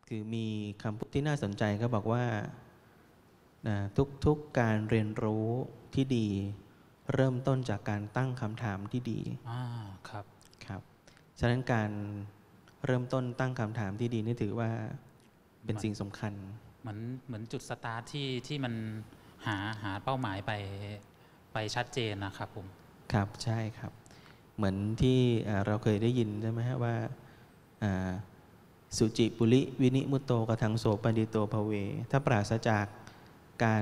คือมีคำพูดที่น่าสนใจก็บอกว่าทุกการเรียนรู้ที่ดีเริ่มต้นจากการตั้งคำถามที่ดีครับครับฉะนั้นการเริ่มต้นตั้งคำถามที่ดีนี่ถือว่าเป็นสิ่งสำคัญเหมือนจุดสตาร์ทที่มันหาเป้าหมายไปชัดเจนนะครับผมครับใช่ครับเหมือนที่เราเคยได้ยินใช่ไหมฮะว่าสุจิปุริวินิมุตโตกทังโสปนิโตภเวถ้าปราศจากการ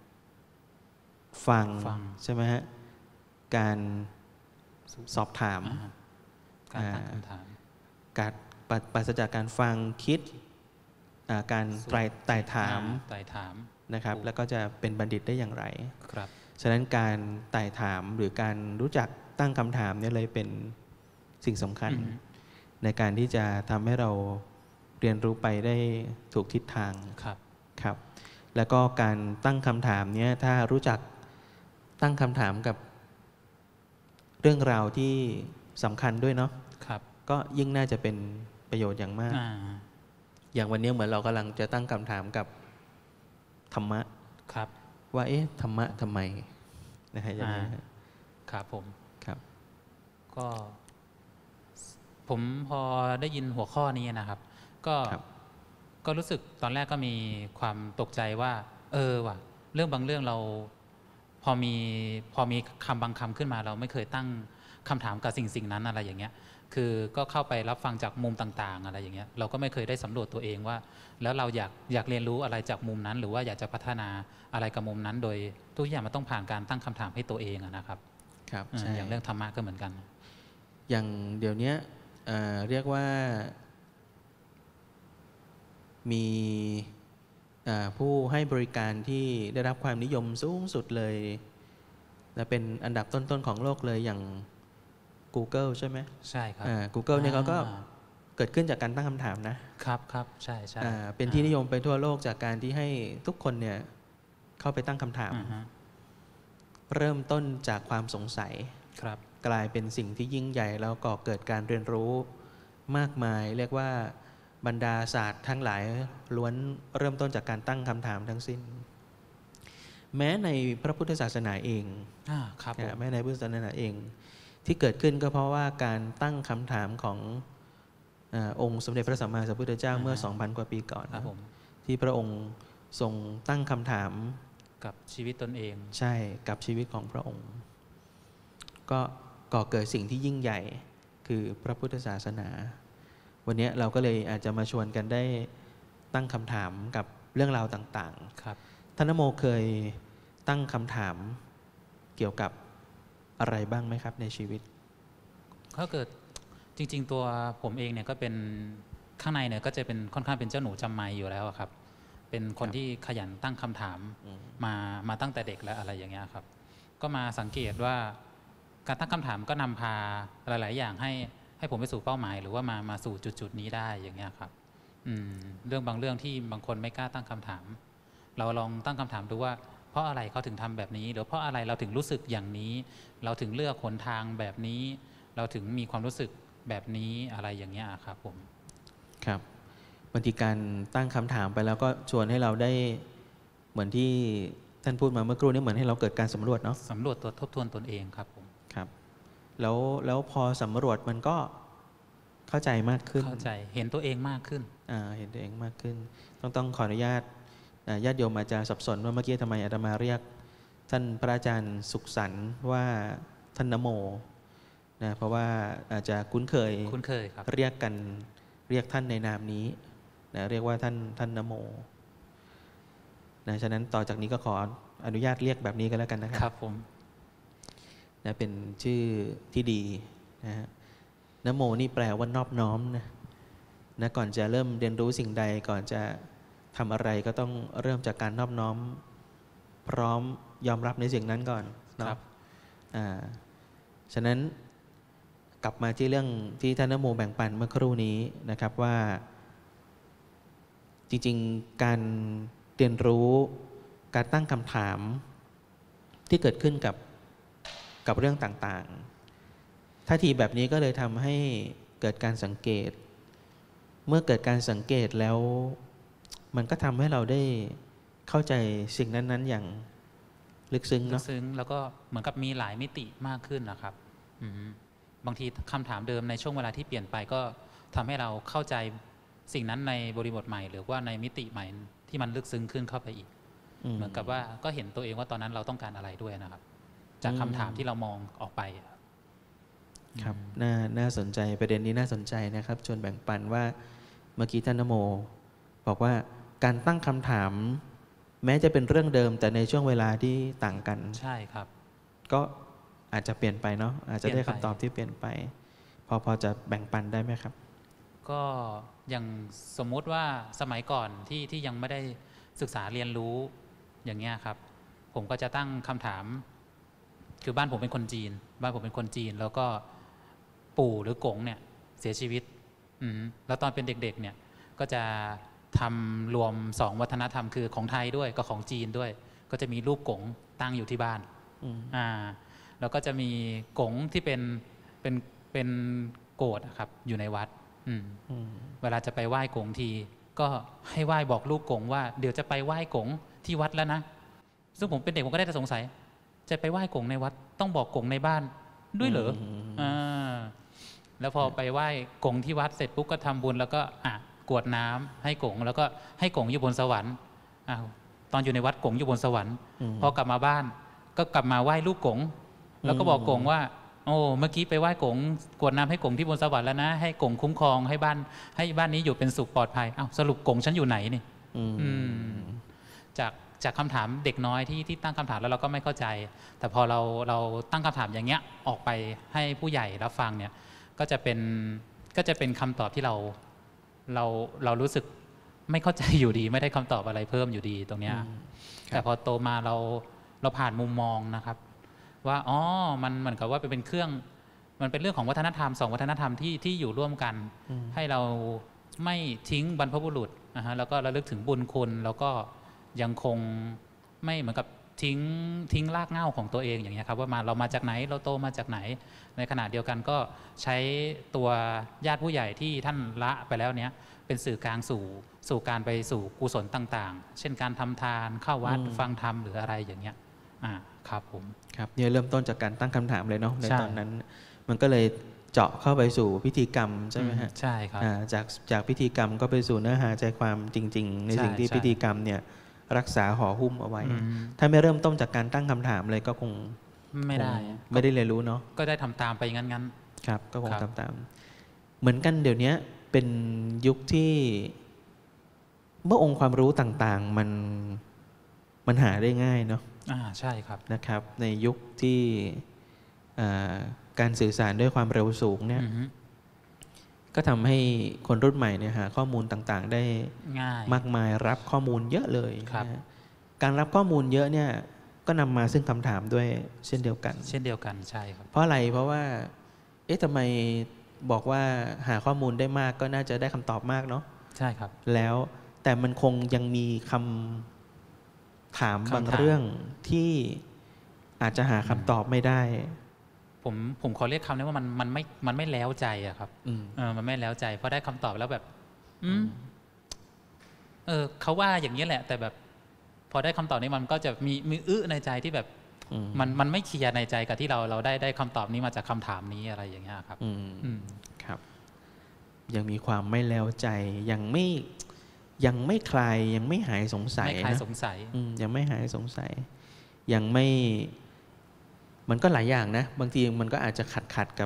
ฟังใช่ไหมฮะการสอบถามการตั้งคำถามการปราศจากการฟังคิดการไต่ถามนะครับแล้วก็จะเป็นบัณฑิตได้อย่างไรครับฉะนั้นการไต่ถามหรือการรู้จักตั้งคำถามเนี่ยเลยเป็นสิ่งสำคัญในการที่จะทำให้เราเรียนรู้ไปได้ถูกทิศทางครับแล้วก็การตั้งคำถามเนี่ยถ้ารู้จักตั้งคำถามกับเรื่องราวที่สำคัญด้วยเนาะก็ยิ่งน่าจะเป็นประโยชน์อย่างมากอย่างวันนี้เหมือนเรากำลังจะตั้งคำถามกับธรรมะว่าธรรมะทำไมนะฮะอย่างนี้ครับผมครับก็ผมพอได้ยินหัวข้อนี้นะครับก็รู้สึกตอนแรกก็มีความตกใจว่าว่ะเรื่องบางเรื่องเราพอมีคำบางคำขึ้นมาเราไม่เคยตั้งคำถามกับสิ่งนั้นอะไรอย่างเงี้ยคือก็เข้าไปรับฟังจากมุมต่างๆอะไรอย่างเงี้ยเราก็ไม่เคยได้สำรวจตัวเองว่าแล้วเราอยากเรียนรู้อะไรจากมุมนั้นหรือว่าอยากจะพัฒนาอะไรกับมุมนั้นโดยทุกอย่างมันต้องผ่านการตั้งคำถามให้ตัวเองนะครับครับอย่างเรื่องธรรมะก็เหมือนกันอย่างเดี๋ยวนี้เรียกว่ามีผู้ให้บริการที่ได้รับความนิยมสูงสุดเลยและเป็นอันดับต้นๆของโลกเลยอย่าง Google ใช่ไหมใช่ครับ Google เนี่ยเขาก็เกิดขึ้นจากการตั้งคำถามนะครับใช่ใช่เป็นที่นิยมไปทั่วโลกจากการที่ให้ทุกคนเนี่ยเข้าไปตั้งคำถามเริ่มต้นจากความสงสัยกลายเป็นสิ่งที่ยิ่งใหญ่แล้วก็เกิดการเรียนรู้มากมายเรียกว่าบรรดาศาสตร์ทั้งหลายล้วนเริ่มต้นจากการตั้งคำถามทั้งสิ้นแม้ในพระพุทธศาสนาเองแม้ในพุทธศาสนาเองที่เกิดขึ้นก็เพราะว่าการตั้งคำถามขององค์สมเด็จพระสัมมาสัมพุทธเจ้าเมื่อ 2,000 กว่าปีก่อนที่พระองค์ทรงตั้งคำถามกับชีวิตตนเองใช่กับชีวิตของพระองค์ก็ก่อเกิดสิ่งที่ยิ่งใหญ่คือพระพุทธศาสนาวันนี้เราก็เลยอาจจะมาชวนกันได้ตั้งคำถามกับเรื่องราวต่างๆท่านนโมเคยตั้งคำถามเกี่ยวกับอะไรบ้างไหมครับในชีวิตถ้าเกิดจริงๆตัวผมเองเนี่ยก็เป็นข้างในเนี่ยก็จะเป็นค่อนข้างเป็นเจ้าหนูจำไม่อยู่แล้วครับเป็นคนที่ขยันตั้งคำถามมาตั้งแต่เด็กแล้วอะไรอย่างเงี้ยครับก็มาสังเกตว่าการตั้งคำถามก็นำพาหลายๆอย่างให้ผมไปสู่เป้าหมายหรือว่ามาสู่จุดนี้ได้อย่างเงี้ยครับเรื่องบางเรื่องที่บางคนไม่กล้าตั้งคำถามเราลองตั้งคำถามดูว่าเพราะอะไรเขาถึงทำแบบนี้หรือเพราะอะไรเราถึงรู้สึกอย่างนี้เราถึงเลือกหนทางแบบนี้เราถึงมีความรู้สึกแบบนี้อะไรอย่างเงี้ยครับผมครับบางทีการตั้งคำถามไปแล้วก็ชวนให้เราได้เหมือนที่ท่านพูดมาเมื่อครู่นี้เหมือนให้เราเกิดการสำรวจเนาะสำรวจตัวทบทวนตนเองครับผมครับแล้วพอสำรวจมันก็เข้าใจมากขึ้นเข้าใจเห็นตัวเองมากขึ้นเห็นตัวเองมากขึ้นต้องขออนุญาตญาติโยมอาจจะสับสนว่าเมื่อกี้ทำไมอาตมาเรียกท่านพระอาจารย์สุขสันต์ว่าท่านนโมนะเพราะว่าอาจจะคุ้นเคยครับเรียกท่านในนามนี้นะเรียกว่าท่านนโมนะฉะนั้นต่อจากนี้ก็ขออนุญาตเรียกแบบนี้กันแล้วกันนะครับครับผมนะเป็นชื่อที่ดีนะฮะนโมนี่แปลว่านอบน้อมนะก่อนจะเริ่มเรียนรู้สิ่งใดก่อนจะทำอะไรก็ต้องเริ่มจากการนอบน้อมพร้อมยอมรับในสิ่งนั้นก่อนครับฉะนั้นกลับมาที่เรื่องที่ท่านนโมแบ่งปันเมื่อครู่นี้นะครับว่าจริงๆการเรียนรู้การตั้งคำถามที่เกิดขึ้นกับเรื่องต่างๆท่าทีแบบนี้ก็เลยทำให้เกิดการสังเกตเมื่อเกิดการสังเกตแล้วมันก็ทำให้เราได้เข้าใจสิ่งนั้นๆอย่างลึกซึ้งลึเนาะกซึ้งแล้วก็เหมือนกับมีหลายมิติมากขึ้นนะครับบางทีคำถามเดิมในช่วงเวลาที่เปลี่ยนไปก็ทำให้เราเข้าใจสิ่งนั้นในบริบทใหม่หรือว่าในมิติใหม่ที่มันลึกซึ้งขึ้นเข้าไปอีกเหมือนกับว่าก็เห็นตัวเองว่าตอนนั้นเราต้องการอะไรด้วยนะครับ จากคำถามที่เรามองออกไปครับน่าสนใจประเด็นนี้น่าสนใจนะครับชวนแบ่งปันว่าเมื่อกี้ท่านนโมบอกว่าการตั้งคำถามแม้จะเป็นเรื่องเดิมแต่ในช่วงเวลาที่ต่างกันใช่ครับก็อาจจะเปลี่ยนไปเนาะอาจจะได้คำตอบที่เปลี่ยนไปพอจะแบ่งปันได้ไหมครับก็อย่างสมมุติว่าสมัยก่อนที่ยังไม่ได้ศึกษาเรียนรู้อย่างเงี้ยครับผมก็จะตั้งคำถามคือบ้านผมเป็นคนจีนแล้วก็ปู่หรือกงเนี่ยเสียชีวิตแล้วตอนเป็นเด็กๆเนี่ยก็จะทำรวม2วัฒนธรรมคือของไทยด้วยกับของจีนด้วยก็จะมีรูปกงตั้งอยู่ที่บ้านแล้วก็จะมีกงที่เป็นโกฏครับอยู่ในวัดเวลาจะไปไหว้กงทีก็ให้ไหว้บอกลูกกงว่าเดี๋ยวจะไปไหว้กงที่วัดแล้วนะซึ่งผมเป็นเด็กผมก็ได้แต่สงสัยจะไปไหว้กงในวัดต้องบอกกงในบ้านด้วยเหรอแล้วพอไปไหว้กงที่วัดเสร็จปุ๊บก็ทำบุญแล้วก็กรวดน้ำให้กงแล้วก็ให้กงอยู่บนสวรรค์ตอนอยู่ในวัดกงอยู่บนสวรรค์พอกลับมาบ้านก็กลับมาไหว้ลูกกงแล้วก็บอกกงว่าโอ้เมื่อกี้ไปไหว้กงกรวดน้ำให้กงที่บนสวรรค์แล้วนะให้กงคุ้มครองให้บ้านนี้อยู่เป็นสุขปลอดภัยสรุปกงฉันอยู่ไหนนี่จากคำถามเด็กน้อยที่ตั้งคำถามแล้วเราก็ไม่เข้าใจแต่พอเราตั้งคำถามอย่างเงี้ยออกไปให้ผู้ใหญ่รับฟังเนี่ยก็จะเป็นคำตอบที่เรารู้สึกไม่เข้าใจอยู่ดีไม่ได้คำตอบอะไรเพิ่มอยู่ดีตรงเนี้ยแต่พอโตมาเราผ่านมุมมองนะครับว่ามันเหมือนกับว่าเป็นเครื่องมันเป็นเรื่องของวัฒนธรรม2วัฒนธรรมที่อยู่ร่วมกันให้เราไม่ทิ้งบรรพบุรุษนะฮะแล้วก็ระลึกถึงบุญคุณแล้วก็ยังคงไม่เหมือนกับทิ้งรากเหง้าของตัวเองอย่างเงี้ยครับว่าเรามาจากไหนเราโตมาจากไหนในขณะเดียวกันก็ใช้ตัวญาติผู้ใหญ่ที่ท่านละไปแล้วเนี้ยเป็นสื่อกลางสู่การไปสู่กุศลต่างๆเช่นการทำทานเข้าวัดฟังธรรมหรืออะไรอย่างเงี้ยครับผมครับเนี่ยเริ่มต้นจากการตั้งคำถามเลยเนาะในตอนนั้นมันก็เลยเจาะเข้าไปสู่พิธีกรรมใช่ไหมฮะใช่ครับจากพิธีกรรมก็ไปสู่เนื้อหาใจความจริงๆในสิ่งที่พิธีกรรมเนี่ยรักษาห่อหุ้มเอาไว้ถ้าไม่เริ่มต้นจากการตั้งคำถามเลยก็คงไม่ได้เรียนรู้เนาะก็ได้ทำตามไปงั้นครับก็คงทำตามเหมือนกันเดี๋ยวนี้เป็นยุคที่เมื่อองค์ความรู้ต่างๆมันหาได้ง่ายเนาะใช่ครับนะครับในยุคที่การสื่อสารด้วยความเร็วสูงเนี่ยก็ทำให้คนรุ่นใหม่เนี่ยหาข้อมูลต่างๆได้ง่ายมากมายรับข้อมูลเยอะเลยนะการรับข้อมูลเยอะเนี่ยก็นำมาซึ่งคำถามด้วยเช่นเดียวกันใช่ครับเพราะอะไรเพราะว่าทำไมบอกว่าหาข้อมูลได้มากก็น่าจะได้คำตอบมากเนาะใช่ครับแล้วแต่มันคงยังมีคำถามบางเรื่องที่อาจจะหาคำตอบไม่ได้ผมขอเรียกคำนี้ว่ามันไม่แล้วใจอะครับมันไม่แล้วใจเพราะได้คำตอบแล้วแบบเขาว่าอย่างนี้แหละแต่แบบพอได้คำตอบนี้มันก็จะมีในใจที่แบบมันไม่เคลียร์ในใจกับที่เราได้คำตอบนี้มาจากคำถามนี้อะไรอย่างเงี้ยครับครับยังมีความไม่แล้วใจยังไม่คลายยังไม่หายสงสัยนะยังไม่หายสงสัยยังไม่มันก็หลายอย่างนะบางทีมันก็อาจจะขัดกับ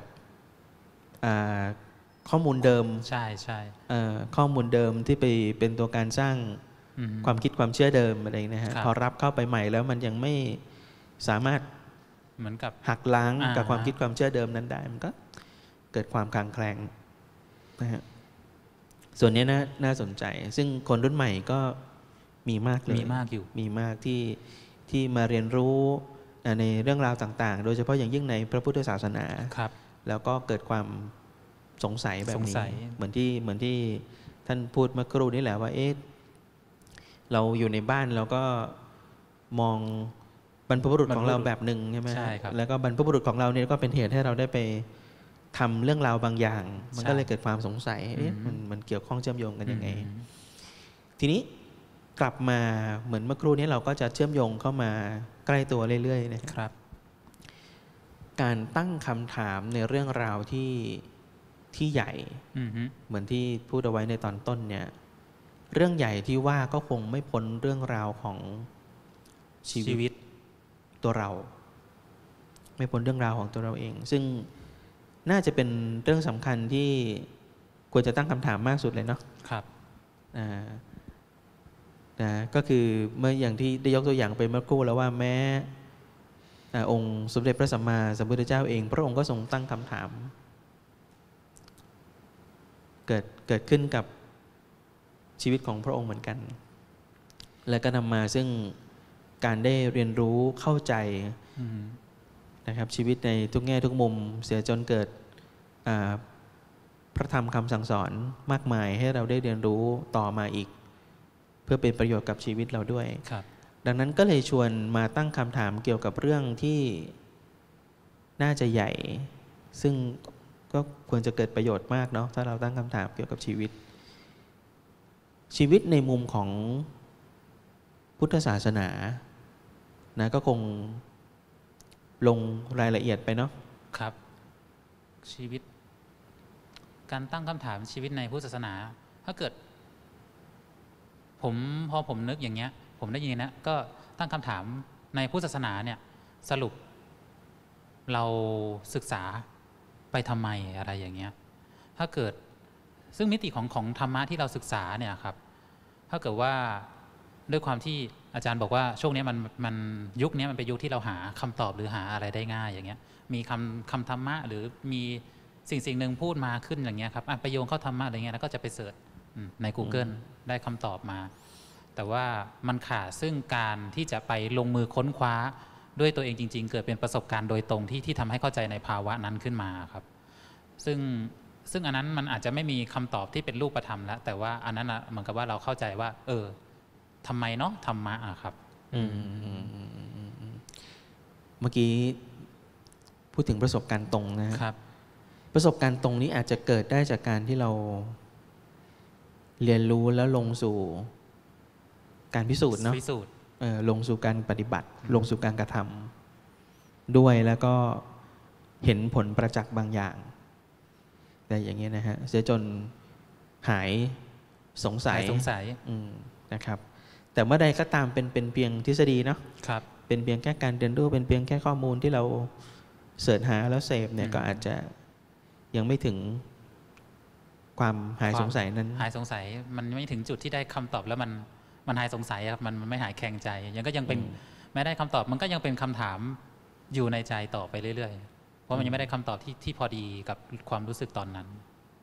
ข้อมูลเดิมใช่ข้อมูลเดิมที่ไปเป็นตัวการสร้างความคิดความเชื่อเดิมอะไรนะฮะพอรับเข้าไปใหม่แล้วมันยังไม่สามารถเหมือนกับหักล้างกับความคิดความเชื่อเดิมนั้นได้มันก็เกิดความคลางแคลงนะฮะส่วนนี้น่าสนใจซึ่งคนรุ่นใหม่ก็มีมากเลยมีมากที่มาเรียนรู้ในเรื่องราวต่างๆโดยเฉพาะอย่างยิ่งในพระพุทธศาสนาแล้วก็เกิดความสงสัยแบบนี้เหมือนที่ท่านพูดเมื่อครู่นี้แหละว่าเราอยู่ในบ้านเราก็มองบรรพบุรุษของเราแบบหนึ่งใช่ไหมแล้วก็บรรพบุรุษของเราเนี่ยก็เป็นเหตุให้เราได้ไปทำเรื่องราวบางอย่าง มันก็เลยเกิดความสงสัยมันเกี่ยวข้องเชื่อมโยงกันยังไงทีนี้กลับมาเหมือนเมื่อครู่นี้เราก็จะเชื่อมโยงเข้ามาใกล้ตัวเรื่อยๆนะครับการตั้งคำถามในเรื่องราวที่ใหญ่เหมือนที่พูดเอาไว้ในตอนต้นเนี่ยเรื่องใหญ่ที่ว่าก็คงไม่พ้นเรื่องราวของชีวิตตัวเราไม่พ้นเรื่องราวของตัวเราเองซึ่งน่าจะเป็นเรื่องสำคัญที่ควรจะตั้งคำถามมากสุดเลยเนาะครับก็คือเมื่ออย่างที่ได้ยกตัวอย่างไปเมื่อครู่แล้วว่าแม้องค์สมเด็จพระสัมมาสัมพุทธเจ้าเองพระองค์ก็ทรงตั้งคำถามเกิดขึ้นกับชีวิตของพระองค์เหมือนกันและก็นำมาซึ่งการได้เรียนรู้เข้าใจนะครับชีวิตในทุกแง่ทุกมุมเสียจนเกิดพระธรรมคำสั่งสอนมากมายให้เราได้เรียนรู้ต่อมาอีกเพื่อเป็นประโยชน์กับชีวิตเราด้วยดังนั้นก็เลยชวนมาตั้งคำถามเกี่ยวกับเรื่องที่น่าจะใหญ่ซึ่งก็ควรจะเกิดประโยชน์มากเนาะถ้าเราตั้งคำถามเกี่ยวกับชีวิตในมุมของพุทธศาสนานะก็คงลงรายละเอียดไปเนาะครับชีวิตการตั้งคำถามชีวิตในพุทธศาสนาถ้าเกิดพอผมนึกอย่างเงี้ยผมได้ยินนะก็ตั้งคำถามในพุทธศาสนาเนี่ยสรุปเราศึกษาไปทำไมอะไรอย่างเงี้ยถ้าเกิดซึ่งมิติของธรรมะที่เราศึกษาเนี่ยครับถ้าเกิดว่าด้วยความที่อาจารย์บอกว่าช่วงนี้มันยุคนี้มันเป็นยุคที่เราหาคำตอบหรือหาอะไรได้ง่ายอย่างเงี้ยมีคำธรรมะหรือมีสิ่งหนึ่งพูดมาขึ้นอย่างเงี้ยครับไปโยงเข้าธรรมะอะไรเงี้ยแล้วก็จะไปเสิร์ชใน Google ได้คำตอบมาแต่ว่ามันขาดซึ่งการที่จะไปลงมือค้นคว้าด้วยตัวเองจริงๆเกิดเป็นประสบการณ์โดยตรงที่ทำให้เข้าใจในภาวะนั้นขึ้นมาครับซึ่งอันนั้นมันอาจจะไม่มีคำตอบที่เป็นรูปธรรมแล้วแต่ว่าอันนั้นเหมือนกับว่าเราเข้าใจว่าทำไมเนาะธรรมะครับเมื่อกี้พูดถึงประสบการณ์ตรงนะครับประสบการณ์ตรงนี้อาจจะเกิดได้จากการที่เราเรียนรู้แล้วลงสู่การพิสูจน์เนาะลงสู่การปฏิบัติลงสู่การกระทำด้วยแล้วก็เห็นผลประจักษ์บางอย่างแต่อย่างนี้นะฮะเสียจนหายสงสัยนะครับแต่เมื่อใดก็ตามเป็นเพียงทฤษฎีเนาะเป็นเพียงแค่การเรียนรู้เป็นเพียงแค่ข้อมูลที่เราเสิร์ชหาแล้วเสพเนี่ยก็อาจจะยังไม่ถึงความหายสงสัยนั้นหายสงสัยมันไม่ถึงจุดที่ได้คำตอบแล้วมันหายสงสัยครับมันไม่หายแข็งใจยังก็ยังเป็นแม้ได้คำตอบมันก็ยังเป็นคำถามอยู่ในใจต่อไปเรื่อยๆเพราะมันยังไม่ได้คำตอบที่พอดีกับความรู้สึกตอนนั้น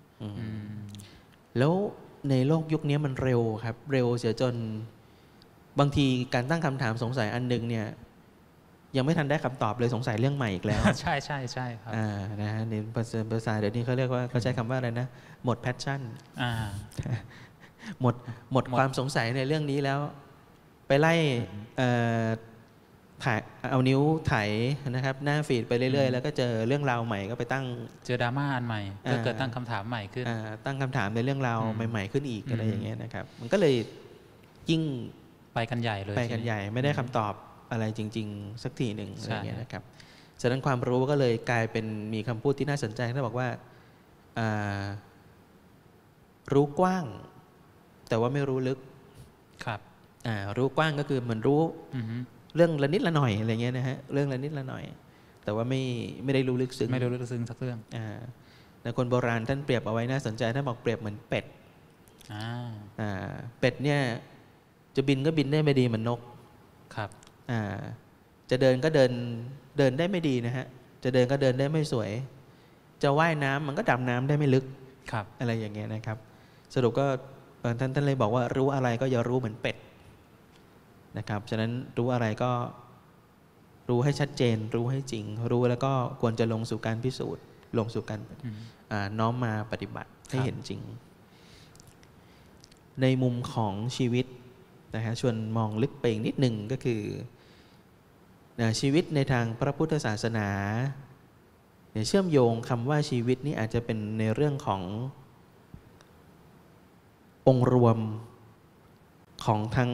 แล้วในโลกยุคนี้มันเร็วครับเร็วเสียจนบางทีการตั้งคำถามสงสัยอันนึงเนี่ยยังไม่ทันได้คำตอบเลยสงสัยเรื่องใหม่อีกแล้วใช่ใช่ใช่ครับนะฮะในภาษาเดี๋ยวนี้เขาเรียกว่าเขาใช้คำว่าอะไรนะหมดแพชชั่นหมดความสงสัยในเรื่องนี้แล้วไปไล่ถ่ายเอานิ้วไถนะครับหน้าฟีดไปเรื่อยๆแล้วก็เจอเรื่องราวใหม่ก็ไปตั้งเจอดราม่าอันใหม่ก็เกิดตั้งคำถามใหม่ขึ้นตั้งคำถามในเรื่องราวใหม่ๆขึ้นอีกอะไรอย่างเงี้ยนะครับมันก็เลยยิ่งไปกันใหญ่เลยไปกันใหญ่ไม่ได้คำตอบอะไรจริงๆสักทีหนึ่งอะไรอย่างเงี้ยนะครับฉะนั้นความรู้ก็เลยกลายเป็นมีคำพูดที่น่าสนใจที่บอกว่ารู้กว้างแต่ว่าไม่รู้ลึกครับรู้กว้างก็คือเหมือนรู้เรื่องละนิดละหน่อยอะไรเงี้ยนะฮะเรื่องละนิดละหน่อยแต่ว่าไม่ได้รู้ลึกซึ้งไม่รู้ลึกซึ้งสักเรื่องแต่คนโบราณท่านเปรียบเอาไว้น่าสนใจท่านบอกเปรียบเหมือนเป็ดเป็ดเนี่ยจะบินก็บินได้ไม่ดีเหมือนนกครับจะเดินก็เดินได้ไม่ดีนะฮะจะเดินก็เดินได้ไม่สวยจะว่ายน้ำมันก็ดำน้ำได้ไม่ลึกอะไรอย่างเงี้ยนะครับสรุปก็ท่านเลยบอกว่ารู้อะไรก็อย่ารู้เหมือนเป็ดนะครับฉะนั้นรู้อะไรก็รู้ให้ชัดเจนรู้ให้จริงรู้แล้วก็ควรจะลงสู่การพิสูจน์ลงสู่การน้อมมาปฏิบัติให้เห็นจริงในมุมของชีวิตนะฮะชวนมองลึกไปอีกนิดหนึ่งก็คือชีวิตในทางพระพุทธศาสนาเนี่ยเชื่อมโยงคำว่าชีวิตนี่อาจจะเป็นในเรื่องขององค์รวมของทั้ง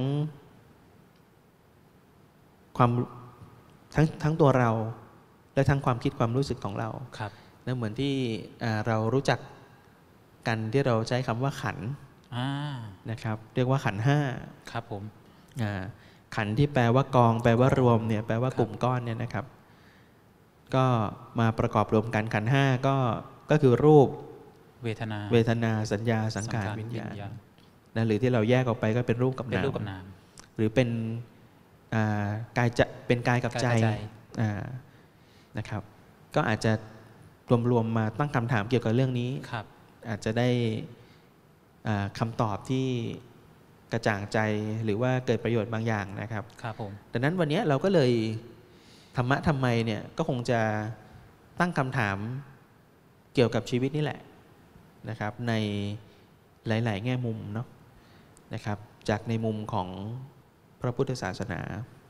ความทั้งตัวเราและทั้งความคิดความรู้สึกของเราครับแล้วเหมือนที่เรารู้จักกันที่เราใช้คำว่าขันธ์นะครับเรียกว่าขันธ์ห้าครับผมขันธ์ที่แปลว่ากองแปลว่ารวมเนี่ยแปลว่ากลุ่มก้อนเนี่ยนะครับก็มาประกอบรวมกันขันธ์ห้าก็คือรูปเวทนาสัญญาสังขารวิญญาณนะหรือที่เราแยกออกไปก็เป็นรูปกับนามหรือเป็นกายจะเป็นกายกับใจนะครับก็อาจจะรวมมาตั้งคำถามเกี่ยวกับเรื่องนี้อาจจะได้คำตอบที่กระจ่างใจหรือว่าเกิดประโยชน์บางอย่างนะครับครับผมดังนั้นวันนี้เราก็เลยธรรมะทำไมเนี่ยก็คงจะตั้งคำถามเกี่ยวกับชีวิตนี่แหละนะครับในหลายๆแง่มุมเนาะนะครับจากในมุมของพระพุทธศาสนา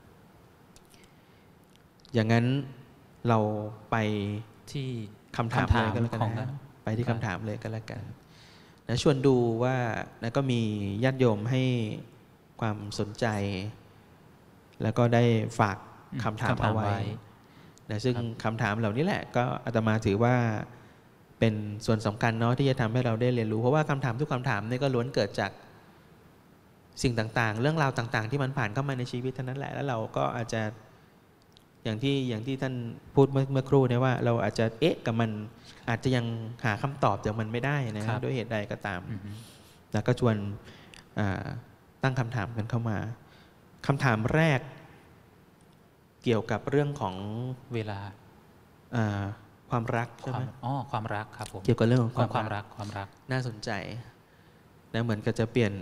อย่างนั้นเราไปที่คำถามเลยก็แล้วกันนะไปที่คำถามเลยก็แล้วกันนะชวนดูว่านะก็มีญาติโยมให้ความสนใจแล้วก็ได้ฝากคำถามเอาไว้นะซึ่งคำถามเหล่านี้แหละก็อาตมาถือว่าเป็นส่วนสำคัญเนาะที่จะทำให้เราได้เรียนรู้เพราะว่าคำถามทุกคำถามนี่ก็ล้วนเกิดจากสิ่งต่างๆเรื่องราวต่างๆที่มันผ่านเข้ามาในชีวิตเท่านั้นแหละแล้วเราก็อาจจะอย่างที่ท่านพูดเมื่อครู่เนี่ยว่าเราอาจจะกับมันอาจจะยังหาคำตอบจากมันไม่ได้นะด้วยเหตุใดก็ตามแล้วก็ชวนตั้งคำถามกันเข้ามาคำถามแรกเกี่ยวกับเรื่องของเวลาความรักใช่ไหมความรักครับผมเกี่ยวกับเรื่องของความรักน่าสนใจนะเหมือนกับจะเปลี่ยน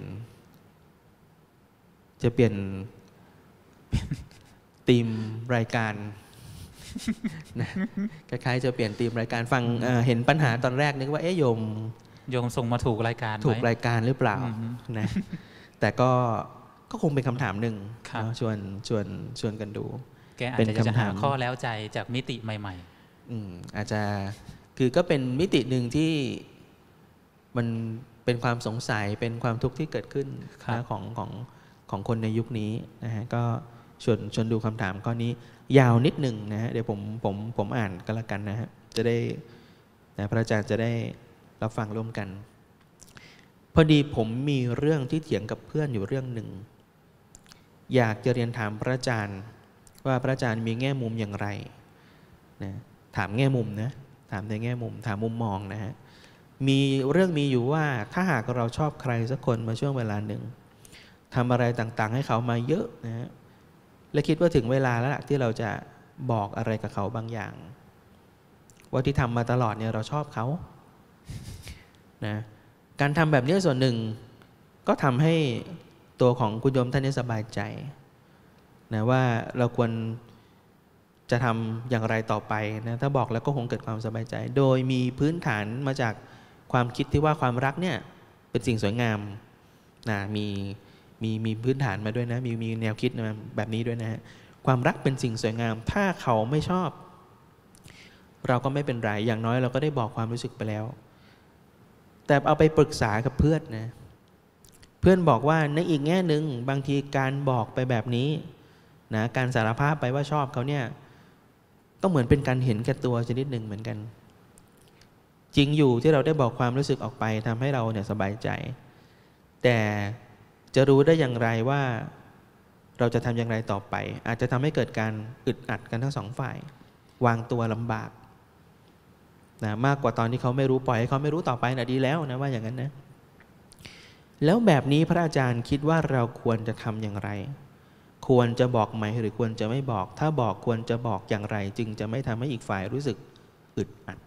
ธีมรายการนะคล้ายๆจะเปลี่ยนธีมรายการฟังเห็นปัญหาตอนแรกนึกว่าโยมส่งมาถูกรายการหรือเปล่านะแต่ก็คงเป็นคำถามหนึ่งชวนกันดูแกอาจจะหาข้อแล้วใจจากมิติใหม่ๆอาจจะคือก็เป็นมิติหนึ่งที่มันเป็นความสงสัยเป็นความทุกข์ที่เกิดขึ้นนะของคนในยุคนี้นะฮะก็ชวนดูคำถามข้อนี้ยาวนิดหนึ่งนะฮะเดี๋ยวผมอ่านก็แล้วกันนะฮะจะได้นะพระอาจารย์จะได้รับฟังร่วมกันพอดีผมมีเรื่องที่เถียงกับเพื่อนอยู่เรื่องหนึ่งอยากจะเรียนถามพระอาจารย์ว่าพระอาจารย์มีแง่มุมอย่างไรนะถามแง่มุมนะถามในแง่มุมถามมุมมองนะฮะมีอยู่ว่าถ้าหากเราชอบใครสักคนมาช่วงเวลาหนึ่งทำอะไรต่างๆให้เขามาเยอะนะฮะและคิดว่าถึงเวลาแล้วที่เราจะบอกอะไรกับเขาบางอย่างว่าที่ทำมาตลอดเนี่ยเราชอบเขานะการทำแบบนี้ส่วนหนึ่งก็ทำให้ตัวของคุณโยมท่านนี้สบายใจนะว่าเราควรจะทำอย่างไรต่อไปนะถ้าบอกแล้วก็คงเกิดความสบายใจโดยมีพื้นฐานมาจากความคิดที่ว่าความรักเนี่ยเป็นสิ่งสวยงามนะมีพื้นฐานมาด้วยนะมีแนวคิดแบบนี้ด้วยนะฮะความรักเป็นสิ่งสวยงามถ้าเขาไม่ชอบเราก็ไม่เป็นไรอย่างน้อยเราก็ได้บอกความรู้สึกไปแล้วแต่เอาไปปรึกษากับเพื่อนนะเพื่อนบอกว่าในอีกแง่หนึ่งบางทีการบอกไปแบบนี้นะการสารภาพไปว่าชอบเขาเนี่ยก็เหมือนเป็นการเห็นแก่ตัวชนิดหนึ่งเหมือนกันจริงอยู่ที่เราได้บอกความรู้สึกออกไปทำให้เราเนี่ยสบายใจแต่จะรู้ได้อย่างไรว่าเราจะทำอย่างไรต่อไปอาจจะทำให้เกิดการอึดอัดกันทั้งสองฝ่ายวางตัวลำบากนะมากกว่าตอนที่เขาไม่รู้ปล่อยให้เขาไม่รู้ต่อไปนะดีแล้วนะว่าอย่างนั้นนะแล้วแบบนี้พระอาจารย์คิดว่าเราควรจะทำอย่างไรควรจะบอกไหมหรือควรจะไม่บอกถ้าบอกควรจะบอกอย่างไรจึงจะไม่ทำให้อีกฝ่ายรู้สึกอึดอัด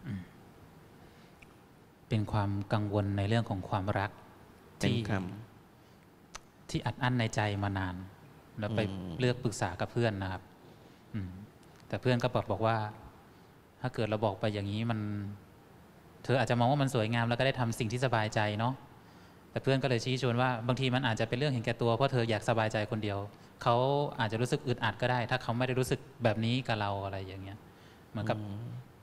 เป็นความกังวลในเรื่องของความรักที่อัดอั้นในใจมานานแล้วไปเลือกปรึกษากับเพื่อนนะครับแต่เพื่อนก็บอกว่าถ้าเกิดเราบอกไปอย่างนี้เธออาจจะมองว่ามันสวยงามแล้วก็ได้ทำสิ่งที่สบายใจเนาะแต่เพื่อนก็เลยชี้ชวนว่าบางทีมันอาจจะเป็นเรื่องเห็นแก่ตัวเพราะเธออยากสบายใจคนเดียวเขาอาจจะรู้สึกอึดอัดก็ได้ถ้าเขาไม่ได้รู้สึกแบบนี้กับเราอะไรอย่างเงี้ยเหมือนกับ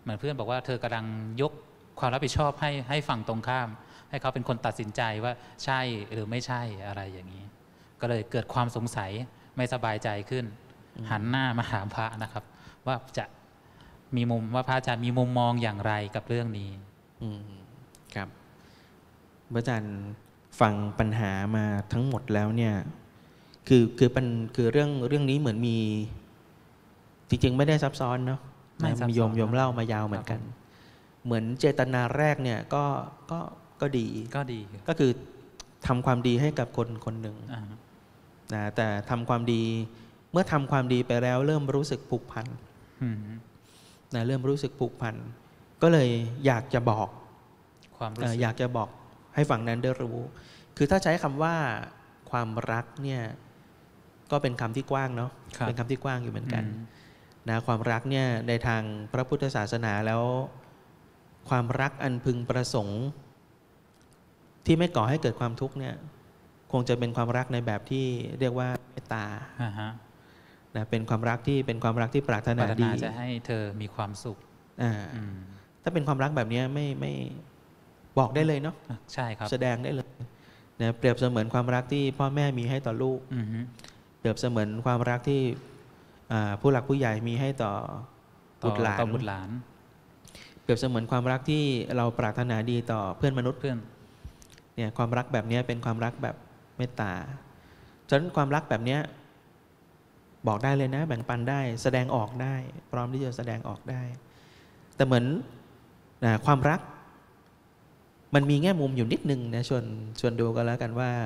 เหมือนเพื่อนบอกว่าเธอกำลังยกความรับผิดชอบให้ฝั่งตรงข้าม ให้เขาเป็นคนตัดสินใจว่าใช่หรือไม่ใช่อะไรอย่างนี้ ก็เลยเกิดความสงสัยไม่สบายใจขึ้น หันหน้ามาถามพระนะครับ ว่าจะมีมุมว่าพระอาจารย์มีมุมมองอย่างไรกับเรื่องนี้ครับพระอาจารย์ฟังปัญหามาทั้งหมดแล้วเนี่ยคือเรื่องนี้เหมือนมีจริงๆไม่ได้ซับซ้อนเนาะมีโยมเล่ามายาวเหมือนกัน เหมือนเจตนาแรกเนี่ยก็ดีก็คือทำความดีให้กับคนหนึ่งนะแต่ทำความดีเมื่อทำความดีไปแล้วเริ่มรู้สึกผูกพันนะเริ่มรู้สึกผูกพันก็เลยอยากจะบอกอยากจะบอกให้ฝั่งนั้นได้รู้คือถ้าใช้คำว่าความรักเนี่ยก็เป็นคำที่กว้างเนาะเป็นคำที่กว้างอยู่เหมือนกันนะความรักเนี่ยในทางพระพุทธศาสนาแล้วความรักอันพึงประสงค์ที่ไม่ก่อให้เกิดความทุกข์เนี่ยคงจะเป็นความรักในแบบที่เรียกว่าเมตตานะเป็นความรักที่ปรารถนาดีจะให้เธอมีความสุขถ้าเป็นความรักแบบนี้ไม่บอกได้เลยเนาะใช่ครับแสดงได้เลยนะเปรียบเสมือนความรักที่พ่อแม่มีให้ต่อลูกเปรียบเสมือนความรักที่ผู้หลักผู้ใหญ่มีให้ต่อบุตรหลานเปรียบเสมือนความรักที่เราปรารถนาดีต่อเพื่อนมนุษย์เนี่ยความรักแบบนี้เป็นความรักแบบเมตตาฉะนั้นความรักแบบนี้บอกได้เลยนะแบ่งปันได้แสดงออกได้พร้อมที่จะแสดงออกได้แต่เหมือนความรักมันมีแง่มุมอยู่นิดนึงนะชวนดูกันแล้วกันว่า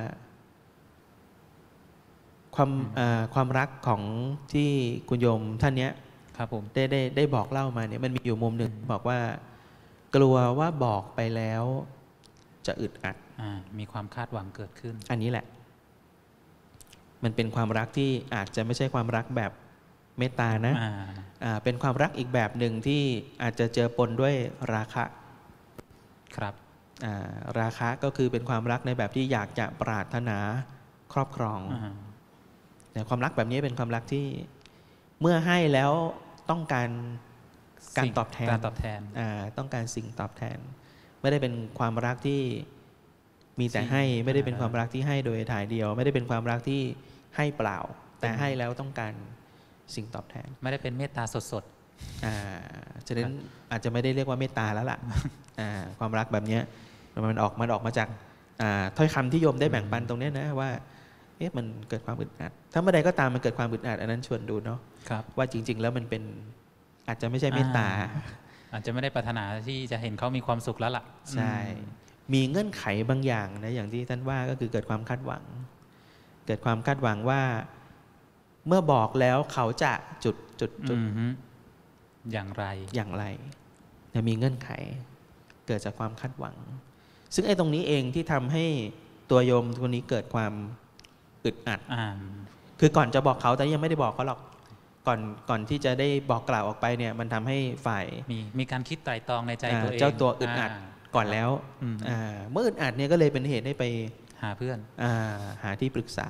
ความรักของที่คุณโยมท่านเนี้ยครับผมได้บอกเล่ามาเนี่ยมันมีอยู่มุมหนึ่งบอกว่ากลัวว่าบอกไปแล้วจะอึดอัดมีความคาดหวังเกิดขึ้นอันนี้แหละมันเป็นความรักที่อาจจะไม่ใช่ความรักแบบเมตตานะเป็นความรักอีกแบบหนึ่งที่อาจจะเจอปนด้วยราคะครับราคะก็คือเป็นความรักในแบบที่อยากจะปรารถนาครอบครองแต่ความรักแบบนี้เป็นความรักที่เมื่อให้แล้วต้องการตอบแทนต้องการสิ่งตอบแทนไม่ได้เป็นความรักที่มีแต่ให้ไม่ได้เป็นความรักที่ให้โดยถ่ายเดียวไม่ได้เป็นความรักที่ให้เปล่าแต่ให้แล้วต้องการสิ่งตอบแทนไม่ได้เป็นเมตตาสดฉะนั้นอาจจะไม่ได้เรียกว่าเมตตาแล้วล่ะความรักแบบนี้มันออกมาจากถ้อยคำที่โยมได้แบ่งปันตรงนี้นะว่ามันเกิดความอึดอัดถ้าเมื่อใดก็ตามมันเกิดความอึดอัดอันนั้นชวนดูเนาะว่าจริงๆแล้วมันเป็นอาจจะไม่ใช่เมตตาอาจจะไม่ได้ปรารถนาที่จะเห็นเขามีความสุขแล้วล่ะใช่มีเงื่อนไขบางอย่างนะอย่างที่ท่านว่าก็คือเกิดความคาดหวังว่าเมื่อบอกแล้วเขาจะจุดอย่างไรมีเงื่อนไขเกิดจากความคาดหวังซึ่งไอ้ตรงนี้เองที่ทำให้ตัวโยมคนนี้เกิดความอึดอัดคือก่อนจะบอกเขาแต่ยังไม่ได้บอกเขาหรอกก่อนที่จะได้บอกกล่าวออกไปเนี่ยมันทำให้ฝ่ายมีการคิดไตร่ตรองในใจตัวเองเจ้าตัวอึดอัดก่อนแล้วเมื่ออึดอัดเนี่ยก็เลยเป็นเหตุให้ไปหาเพื่อนหาที่ปรึกษา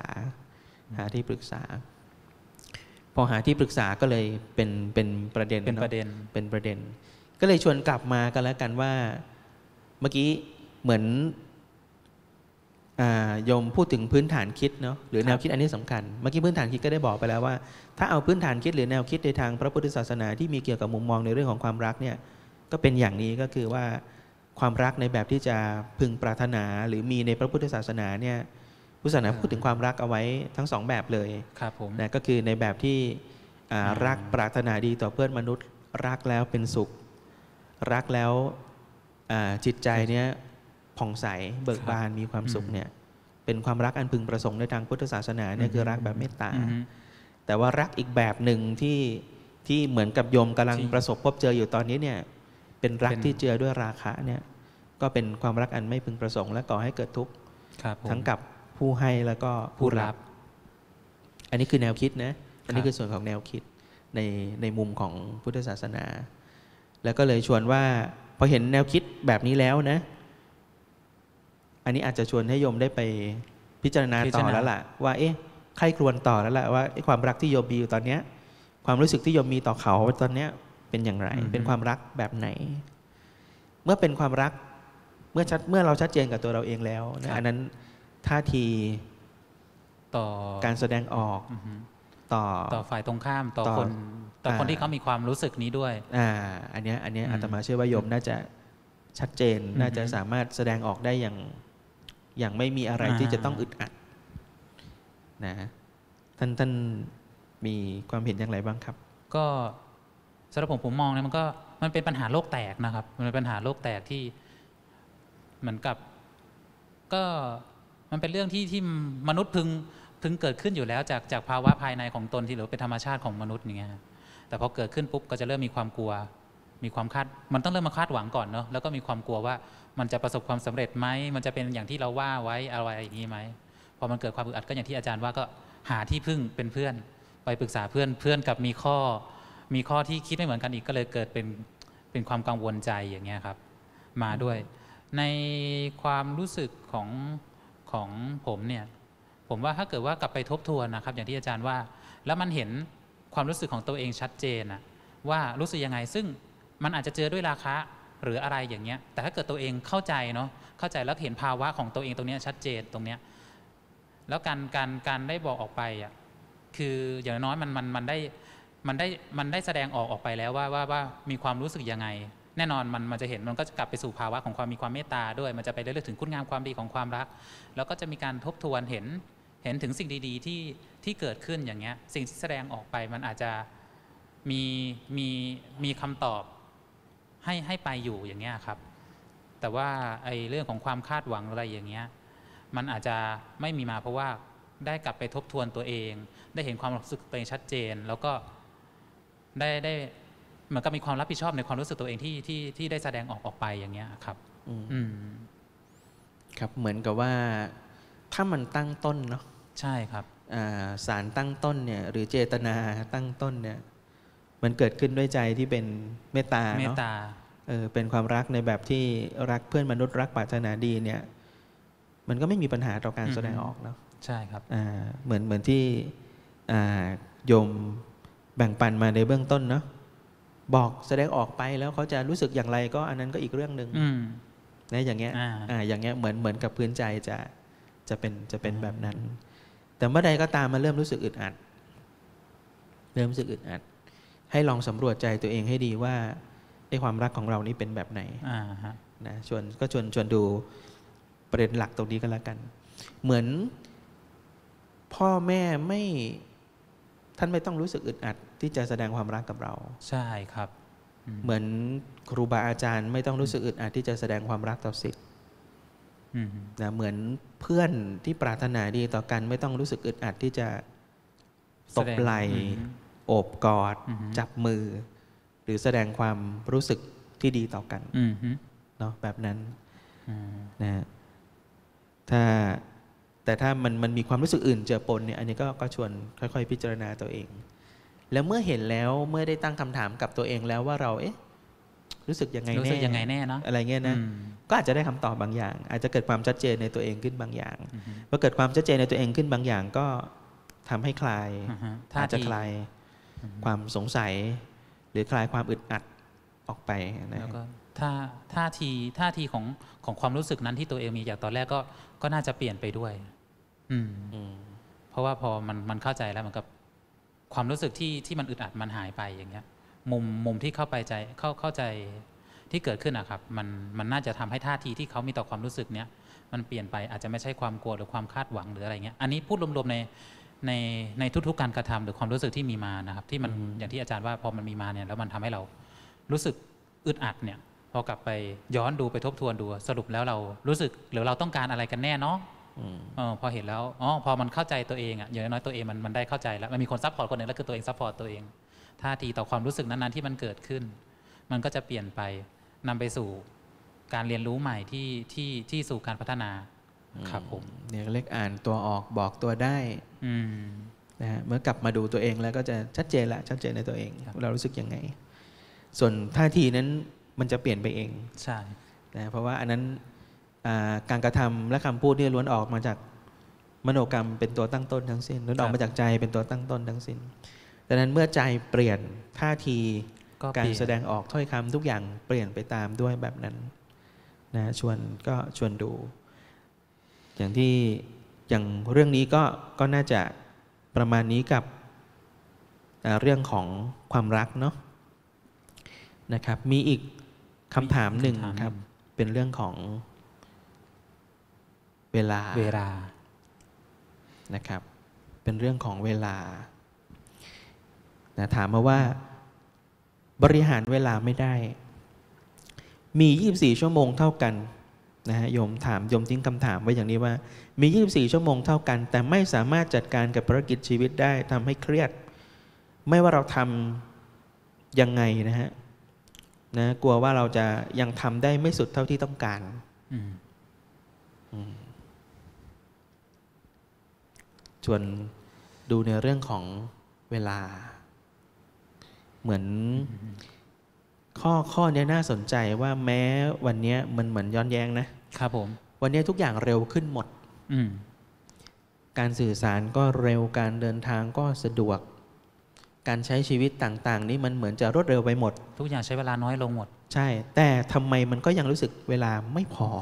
พอหาที่ปรึกษาก็เลยเป็นประเด็นก็เลยชวนกลับมากันแล้วกันว่าเมื่อกี้เหมือนโยมพูดถึงพื้นฐานคิดเนาะหรือแนวคิดอันนี้สำคัญเมื่อกี้พื้นฐานคิดก็ได้บอกไปแล้วว่าถ้าเอาพื้นฐานคิดหรือแนวคิดในทางพระพุทธศาสนาที่มีเกี่ยวกับมุมมองในเรื่องของความรักเนี่ยก็เป็นอย่างนี้ก็คือว่าความรักในแบบที่จะพึงปรารถนาหรือมีในพระพุทธศาสนาเนี่ยพุทธศาสนาพูดถึงความรักเอาไว้ทั้งสองแบบเลยครับผมนะก็คือในแบบที่รักปรารถนาดีต่อเพื่อนมนุษย์รักแล้วเป็นสุขรักแล้วจิตใจเนี่ยผ่องใสเบิกบานมีความสุขเนี่ยเป็นความรักอันพึงประสงค์ในทางพุทธศาสนาเนี่ยคือรักแบบเมตตาแต่ว่ารักอีกแบบหนึ่งที่เหมือนกับโยมกำลังประสบพบเจออยู่ตอนนี้เนี่ยเป็นรักที่เจือด้วยราคะเนี่ยก็เป็นความรักอันไม่พึงประสงค์และก่อให้เกิดทุกข์ทั้งกับผู้ให้แล้วก็ผู้รับอันนี้คือแนวคิดนะอันนี้คือส่วนของแนวคิดในมุมของพุทธศาสนาแล้วก็เลยชวนว่าพอเห็นแนวคิดแบบนี้แล้วนะอันนี้อาจจะชวนให้โยมได้ไปพิจารณาต่อแล้วล่ะว่าใครครวญต่อแล้วล่ะว่าความรักที่โยมมีอยู่ตอนนี้ความรู้สึกที่โยมมีต่อเขาตอนนี้เป็นอย่างไรเป็นความรักแบบไหนเมื่อเป็นความรักเมื่อเราชัดเจนกับตัวเราเองแล้วนะอันนั้นท่าทีต่อการแสดงออกต่อฝ่ายตรงข้ามต่อคนที่เขามีความรู้สึกนี้ด้วยอันนี้อาตมาเชื่อว่าโยมน่าจะชัดเจนน่าจะสามารถแสดงออกได้อย่างไม่มีอะไรที่จะต้องอึดอัดนะท่านมีความเห็นอย่างไรบ้างครับก็สำหรับผมมองเนี่ยมันเป็นปัญหาโลกแตกนะครับมันเป็นปัญหาโลกแตกที่เหมือนกับก็มันเป็นเรื่องที่มนุษย์พึงเกิดขึ้นอยู่แล้วจากภาวะภายในของตนที่หรือเป็นธรรมชาติของมนุษย์อย่างเงี้ยแต่พอเกิดขึ้นปุ๊บก็จะเริ่มมีความกลัวมีความมันต้องเริ่มมาคาดหวังก่อนเนาะแล้วก็มีความกลัวว่ามันจะประสบความสำเร็จไหมมันจะเป็นอย่างที่เราว่าไว้อะไรอย่างนี้ไหมพอมันเกิดความอึดอัดก็อย่างที่อาจารย์ว่าก็หาที่พึ่งเป็นเพื่อนไปปรึกษาเพื่อนกับมีข้อที่คิดไม่เหมือนกันอีกก็เลยเกิดเป็นความกังวลใจอย่างเงี้ยครับมาด้วยในความรู้สึกของผมเนี่ยผมว่าถ้าเกิดว่ากลับไปทบทวนนะครับอย่างที่อาจารย์ว่าแล้วมันเห็นความรู้สึกของตัวเองชัดเจนนะว่ารู้สึกยังไงซึ่งมันอาจจะเจอด้วยราคะหรืออะไรอย่างเงี้ยแต่ถ้าเกิดตัวเองเข้าใจเนาะเข้าใจแล้วเห็นภาวะของตัวเองตรงนี้ชัดเจนตรงเนี้ยแล้วการได้บอกออกไปอ่ะคืออย่างน้อยมันได้แสดงออกไปแล้วว่ามีความรู้สึกยังไงแน่นอนมันจะเห็นมันก็จะกลับไปสู่ภาวะของความมีความเมตตาด้วยมันจะไปเรื่อยๆถึงคุณงามความดีของความรักแล้วก็จะมีการทบทวนเห็นถึงสิ่งดีๆที่เกิดขึ้นอย่างเงี้ยสิ่งที่แสดงออกไปมันอาจจะมีคำตอบให้ไปอยู่อย่างเงี้ยครับแต่ว่าไอ้เรื่องของความคาดหวังอะไรอย่างเงี้ยมันอาจจะไม่มีมาเพราะว่าได้กลับไปทบทวนตัวเองได้เห็นความรู้สึกตัวเองชัดเจนแล้วก็ได้เหมือนกับมีความรับผิดชอบในความรู้สึกตัวเองที่ได้แสดงออกไปอย่างเงี้ยครับครับเหมือนกับว่าถ้ามันตั้งต้นเนาะใช่ครับสารตั้งต้นเนี่ยหรือเจตนาตั้งต้นเนี่ยมันเกิดขึ้นด้วยใจที่เป็นเมตตาเนาะเป็นความรักในแบบที่รักเพื่อนมนุษย์รักปรารถนาดีเนี่ยมันก็ไม่มีปัญหาต่อการแสดงออกเนาะใช่ครับเหมือนที่โยมแบ่งปันมาในเบื้องต้นเนาะบอกแสดงออกไปแล้วเขาจะรู้สึกอย่างไรก็อันนั้นก็อีกเรื่องหนึ่งนะอย่างเงี้ยอย่างเงี้ยเหมือนกับพื้นใจจะเป็นแบบนั้นแต่เมื่อใดก็ตามมันเริ่มรู้สึกอึดอัดให้ลองสำรวจใจตัวเองให้ดีว่าไอ้ความรักของเรานี่เป็นแบบไหนนะชวนดูประเด็นหลักตรงนี้ก็แล้วกันเหมือนพ่อแม่ท่านไม่ต้องรู้สึกอึดอัดที่จะแสดงความรักกับเราใช่ครับเหมือนครูบาอาจารย์ไม่ต้องรู้สึกอึดอัดที่จะแสดงความรักต่อศิษย์นะเหมือนเพื่อนที่ปรารถนาดีต่อกันไม่ต้องรู้สึกอึดอัดที่จะตบไหล่โอบกอดจับมือหรือแสดงความรู้สึกที่ดีต่อกันเนาะแบบนั้นนะแต่ถ้ามันมีความรู้สึกอื่นเจือปนเนี่ยอันนี้ก็ชวนค่อยๆพิจารณาตัวเองแล้วเมื่อเห็นแล้วเมื่อได้ตั้งคำถามกับตัวเองแล้วว่าเรารู้สึกยังไงแน่เนาะอะไรเงี้ยนะก็อาจจะได้คำตอบบางอย่างอาจจะเกิดความชัดเจนในตัวเองขึ้นบางอย่างพอเกิดความชัดเจนในตัวเองขึ้นบางอย่างก็ทำให้คลายอาจจะคลายความสงสัยหรือคลายความอึดอัดออกไปแล้วก็ท่าทีของความรู้สึกนั้นที่ตัวเองมีจากตอนแรกก็น่าจะเปลี่ยนไปด้วยเพราะว่าพอมันเข้าใจแล้วมันกับความรู้สึกที่มันอึดอัดมันหายไปอย่างเงี้ยมุมที่เข้าใจที่เกิดขึ้นนะครับมันน่าจะทำให้ท่าทีที่เขามีต่อความรู้สึกเนี้ยมันเปลี่ยนไปอาจจะไม่ใช่ความกลัวหรือความคาดหวังหรืออะไรเงี้ยอันนี้พูดรวมๆในทุกๆการกระทำหรือความรู้สึกที่มีมานะครับที่มันอย่างที่อาจารย์ว่าพอมันมีมาเนี่ยแล้วมันทำให้เรารู้สึกอึดอัดเนี่ยพอกลับไปย้อนดูไปทบทวนดูสรุปแล้วเรารู้สึกหรือเราต้องการอะไรกันแน่เนาะพอเห็นแล้วพอมันเข้าใจตัวเองอย่างน้อยตัวเองมันได้เข้าใจแล้วมันมีคนซัพพอร์ตคนหนึ่งแล้วคือตัวเองซัพพอร์ตตัวเองท่าทีต่อความรู้สึกนั้นๆที่มันเกิดขึ้นมันก็จะเปลี่ยนไปนำไปสู่การเรียนรู้ใหม่ที่สู่การพัฒนาครับผมเนี่ยเรียกอ่านตัวออกบอกตัวได้นะฮะเมื่อกลับมาดูตัวเองแล้วก็จะชัดเจนในตัวเองเรารู้สึกยังไงส่วนท่าทีนั้นมันจะเปลี่ยนไปเองใช่นะเพราะว่าอันนั้นการกระทำและคำพูดที่ล้วนออกมาจากมโนกรรมเป็นตัวตั้งต้นทั้งสิ้นล้วนออกมาจากใจเป็นตัวตั้งต้นทั้งสิ้นดังนั้นเมื่อใจเปลี่ยนท่าทีการแสดงออกถ้อยคำทุกอย่างเปลี่ยนไปตามด้วยแบบนั้นนะชวนดู อย่างเรื่องนี้ก็น่าจะประมาณนี้กับเรื่องของความรักเนาะนะครับมีอีกคำถามหนึ่งครับเป็นเรื่องของเวลานะครับเป็นเรื่องของเวลานะถามมาว่าบริหารเวลาไม่ได้มี24ชั่วโมงเท่ากันนะฮะโยมทิ้งคำถามไว้อย่างนี้ว่ามี24ชั่วโมงเท่ากันแต่ไม่สามารถจัดการกับภารกิจชีวิตได้ทำให้เครียดไม่ว่าเราทำยังไงนะฮะนะกลัวว่าเราจะยังทำได้ไม่สุดเท่าที่ต้องการชวนดูในเรื่องของเวลาเหมือนข้อนี้น่าสนใจว่าแม้วันนี้มันเหมือนย้อนแย้งนะครับผมวันนี้ทุกอย่างเร็วขึ้นหมดการสื่อสารก็เร็วการเดินทางก็สะดวกการใช้ชีวิตต่างๆนี่มันเหมือนจะรวดเร็วไปหมดทุกอย่างใช้เวลาน้อยลงหมดใช่แต่ทำไมมันก็ยังรู้สึกเวลาไม่พอ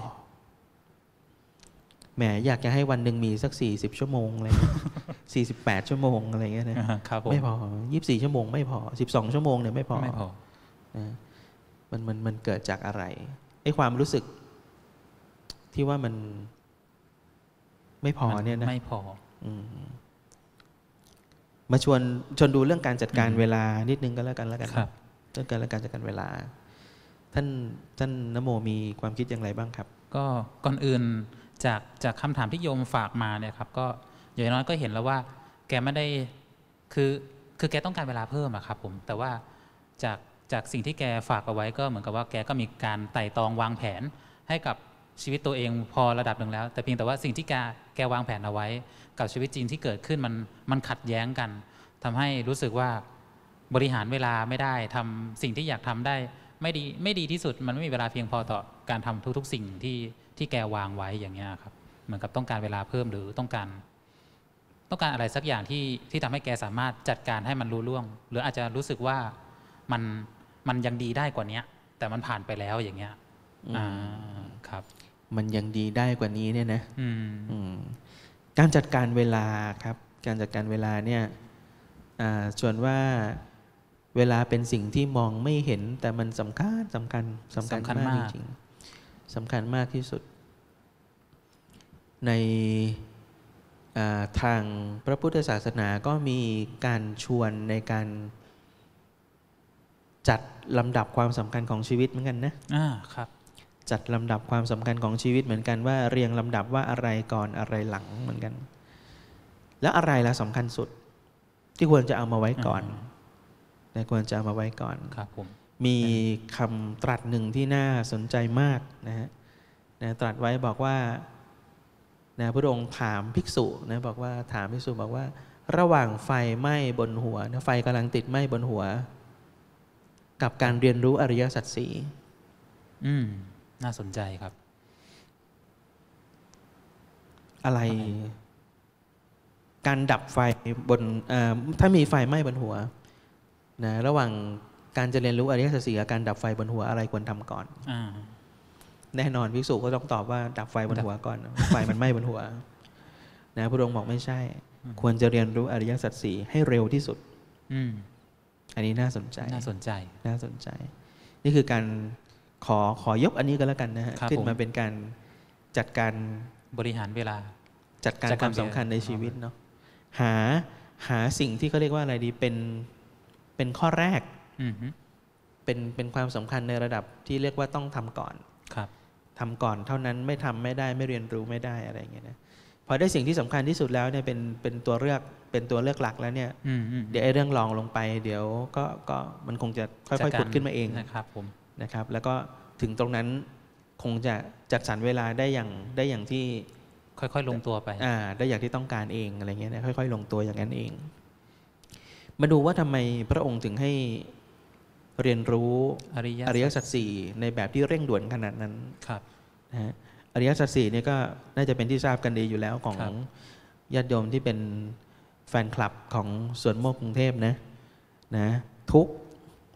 แหมอยากจะให้วันหนึ่งมีสัก40ชั่วโมงอะไร48ชั่วโมงอะไรเงี้ยนะไม่พอ24ชั่วโมงไม่พอ12ชั่วโมงเนี่ยไม่พอมันเกิดจากอะไรไอ้ความรู้สึกที่ว่ามันไม่พอเนี่ยนะไม่พอมาชวนดูเรื่องการจัดการเวลานิดนึงก็แล้วกันเรื่องการจัดการเวลาท่านนโมมีความคิดอย่างไรบ้างครับก็ก่อนอื่นจากคำถามที่โยมฝากมาเนี่ยครับก็อย่างน้อยก็เห็นแล้วว่าแกไม่ได้คือแกต้องการเวลาเพิ่มอะครับผมแต่ว่าจากสิ่งที่แกฝากเอาไว้ก็เหมือนกับว่าแกก็มีการไต่ตองวางแผนให้กับชีวิตตัวเองพอระดับหนึ่งแล้วแต่เพียงแต่ว่าสิ่งที่แกวางแผนเอาไว้กับชีวิตจริงที่เกิดขึ้นมันขัดแย้งกันทำให้รู้สึกว่าบริหารเวลาไม่ได้ทำสิ่งที่อยากทำได้ไม่ดีที่สุดมันไม่มีเวลาเพียงพอต่อการทำทุกๆสิ่งที่แกวางไว้อย่างเงี้ยครับเหมือนกับต้องการเวลาเพิ่มหรือต้องการอะไรสักอย่างที่ทำให้แกสามารถจัดการให้มันรู้ล่วงหรืออาจจะรู้สึกว่ามันยังดีได้กว่านี้แต่มันผ่านไปแล้วอย่างเงี้ยครับมันยังดีได้กว่านี้เนี่ยนะการจัดการเวลาครับการจัดการเวลาเนี่ยชวนว่าเวลาเป็นสิ่งที่มองไม่เห็นแต่มันสำคัญมากจริงๆสำคัญมากที่สุดในทางพระพุทธศาสนาก็มีการชวนในการจัดลำดับความสำคัญของชีวิตเหมือนกันนะครับจัดลำดับความสำคัญของชีวิตเหมือนกันว่าเรียงลำดับว่าอะไรก่อนอะไรหลังเหมือนกันแล้วอะไรล่ะสำคัญสุดที่ควรจะเอามาไว้ก่อนควรจะเอามาไว้ก่อนครับผมมีคำตรัสหนึ่งที่น่าสนใจมากนะฮะตรัสไว้บอกว่าพระองค์ถามภิกษุบอกว่าระหว่างไฟไหม้บนหัวไฟกำลังติดไหม้บนหัวกับการเรียนรู้อริยสัจสี่น่าสนใจครับอะไรการดับไฟบนถ้ามีไฟไหม้บนหัวระหว่างการจะเรียนรู้อริยสัจสี่กับการดับไฟบนหัวอะไรควรทำก่อนแน่นอนภิกษุก็ต้องตอบว่าดับไฟบนหัวก่อนไฟมันไหม้บนหัวพระองค์บอกไม่ใช่ควรจะเรียนรู้อริยสัจสี่ให้เร็วที่สุดอันนี้น่าสนใจนี่คือการขอยกอันนี้ก็แล้วกันนะฮะขึ้นมาเป็นการจัดการบริหารเวลาจัดการความสำคัญในชีวิตเนาะหาสิ่งที่เขาเรียกว่าอะไรดีเป็นข้อแรกเป็นความสำคัญในระดับที่เรียกว่าต้องทำก่อนทำก่อนเท่านั้นไม่ทำไม่ได้ไม่เรียนรู้ไม่ได้อะไรอย่างเงี้ยนะพอได้สิ่งที่สำคัญที่สุดแล้วเนี่ยเป็นตัวเลือกหลักแล้วเนี่ยเดี๋ยวไอ้เรื่องรองลงไปเดี๋ยวก็มันคงจะค่อยๆผุดขึ้นมาเองนะครับแล้วก็ถึงตรงนั้นคงจะจัดสรรเวลาได้อย่างที่ค่อยๆลงตัวไปได้อย่างที่ต้องการเองอะไรเงี้ยนะค่อยๆลงตัวอย่างนั้นเองมาดูว่าทำไมพระองค์ถึงให้เรียนรู้อริยสัจสี่ในแบบที่เร่งด่วนขนาดนั้นนะฮะอริยสัจสี่นี่ก็น่าจะเป็นที่ทราบกันดีอยู่แล้วของญาติโยมที่เป็นแฟนคลับของสวนโมกข์กรุงเทพนะทุก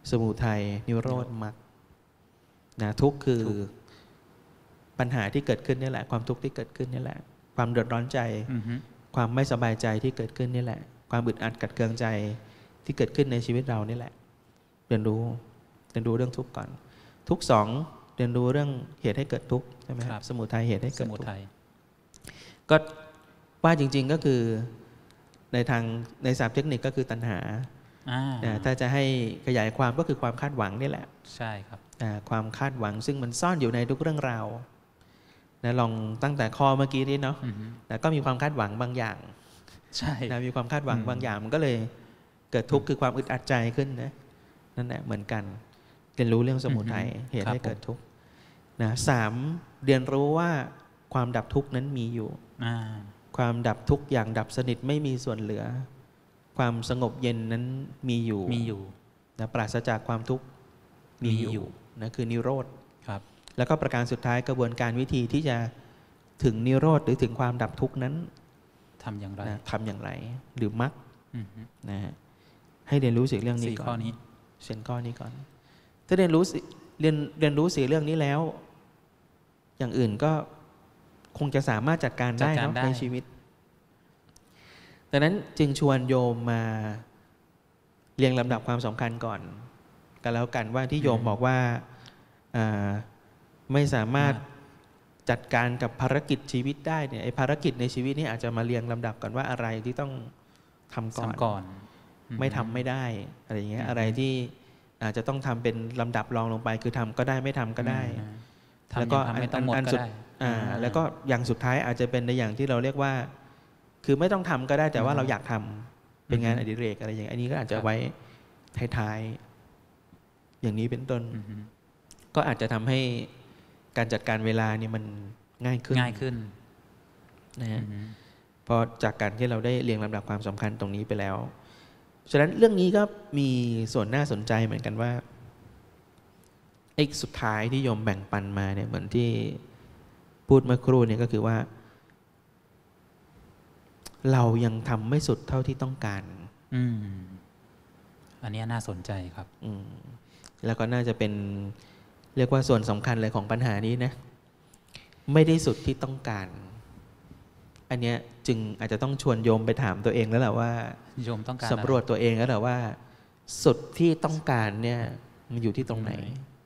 สมุทัยนิโรธมรรคนะทุกข์คือปัญหาที่เกิดขึ้นนี่แหละความทุกข์ที่เกิดขึ้นนี่แหละความเดือดร้อนใจความไม่สบายใจที่เกิดขึ้นนี่แหละความอึดอัดกัดเคืองใจที่เกิดขึ้นในชีวิตเรานี่แหละเรียนรู้เรื่องทุกข์ก่อนทุกข์สองเรียนรู้เรื่องเหตุให้เกิดทุกข์ใช่ไหมครับสมุทัยเหตุให้เกิดทุกข์ก็ว่าจริงๆก็คือในศัพท์เทคนิคก็คือตัณหาถ้าจะให้ขยายความก็คือความคาดหวังนี่แหละใช่ครับความคาดหวังซึ่งมันซ่อนอยู่ในทุกเรื่องราวนะลองตั้งแต่ข้อเมื่อกี้นี้เนาะแต่ก็มีความคาดหวังบางอย่างใช่นะมีความคาดหวังบางอย่างมันก็เลยเกิดทุกข์คือความอึดอัดใจขึ้นนะนั่นแหละเหมือนกันเรียนรู้เรื่องสมุทัยเหตุให้เกิดทุกข์นะ3เรียนรู้ว่าความดับทุกข์นั้นมีอยู่ความดับทุกข์อย่างดับสนิทไม่มีส่วนเหลือความสงบเย็นนั้นมีอยู่นะปราศจากความทุกข์มีอยู่นะคือนิโรธครับแล้วก็ประการสุดท้ายกระบวนการวิธีที่จะถึงนิโรธหรือถึงความดับทุกข์นั้นทำอย่างไรนะทำอย่างไรหรือมรรคนะให้เรียนรู้สิ่งเรื่องนี้ก่อน4 ข้อนี้ก่อนถ้าเรียนรู้4 เรื่องนี้แล้วอย่างอื่นก็คงจะสามารถจัดการได้ในชีวิตดังนั้นจึงชวนโยมมาเรียงลำดับความสำคัญก่อนกันแล้วกันว่าที่โยมบอกว่าไม่สามารถจัดการกับภารกิจชีวิตได้เนี่ยไอ้ภารกิจในชีวิตนี่อาจจะมาเรียงลำดับก่อนว่าอะไรที่ต้องทำก่อนไม่ทำไม่ได้อะไรอย่างเงี้ยอะไรที่อาจจะต้องทำเป็นลำดับรองลงไปคือทำก็ได้ไม่ทำก็ได้แล้วก็อันสุดแล้วก็อย่างสุดท้ายอาจจะเป็นในอย่างที่เราเรียกว่าคือไม่ต้องทำก็ได้แต่ว่าเราอยากทำเป็นงานอดิเรกอะไรอย่างนี้ก็อาจจะไว้ท้ายๆอย่างนี้เป็นต้นก็อาจจะทำให้การจัดการเวลานี่มันง่ายขึ้นนะฮะพอจากการที่เราได้เรียงลำดับความสำคัญตรงนี้ไปแล้วฉะนั้นเรื่องนี้ก็มีส่วนน่าสนใจเหมือนกันว่าไอ้สุดท้ายที่โยมแบ่งปันมาเนี่ยเหมือนที่พูดเมื่อครู่เนี่ยก็คือว่าเรายังทำไม่สุดเท่าที่ต้องการอันนี้น่าสนใจครับแล้วก็น่าจะเป็นเรียกว่าส่วนสำคัญเลยของปัญหานี้นะไม่ได้สุดที่ต้องการอันเนี้ยจึงอาจจะต้องชวนโยมไปถามตัวเองแล้วแหละว่าโยมต้องการสำรวจตัวเองแล้วแหละว่าสุดที่ต้องการเนี่ยมันอยู่ที่ตรงไหน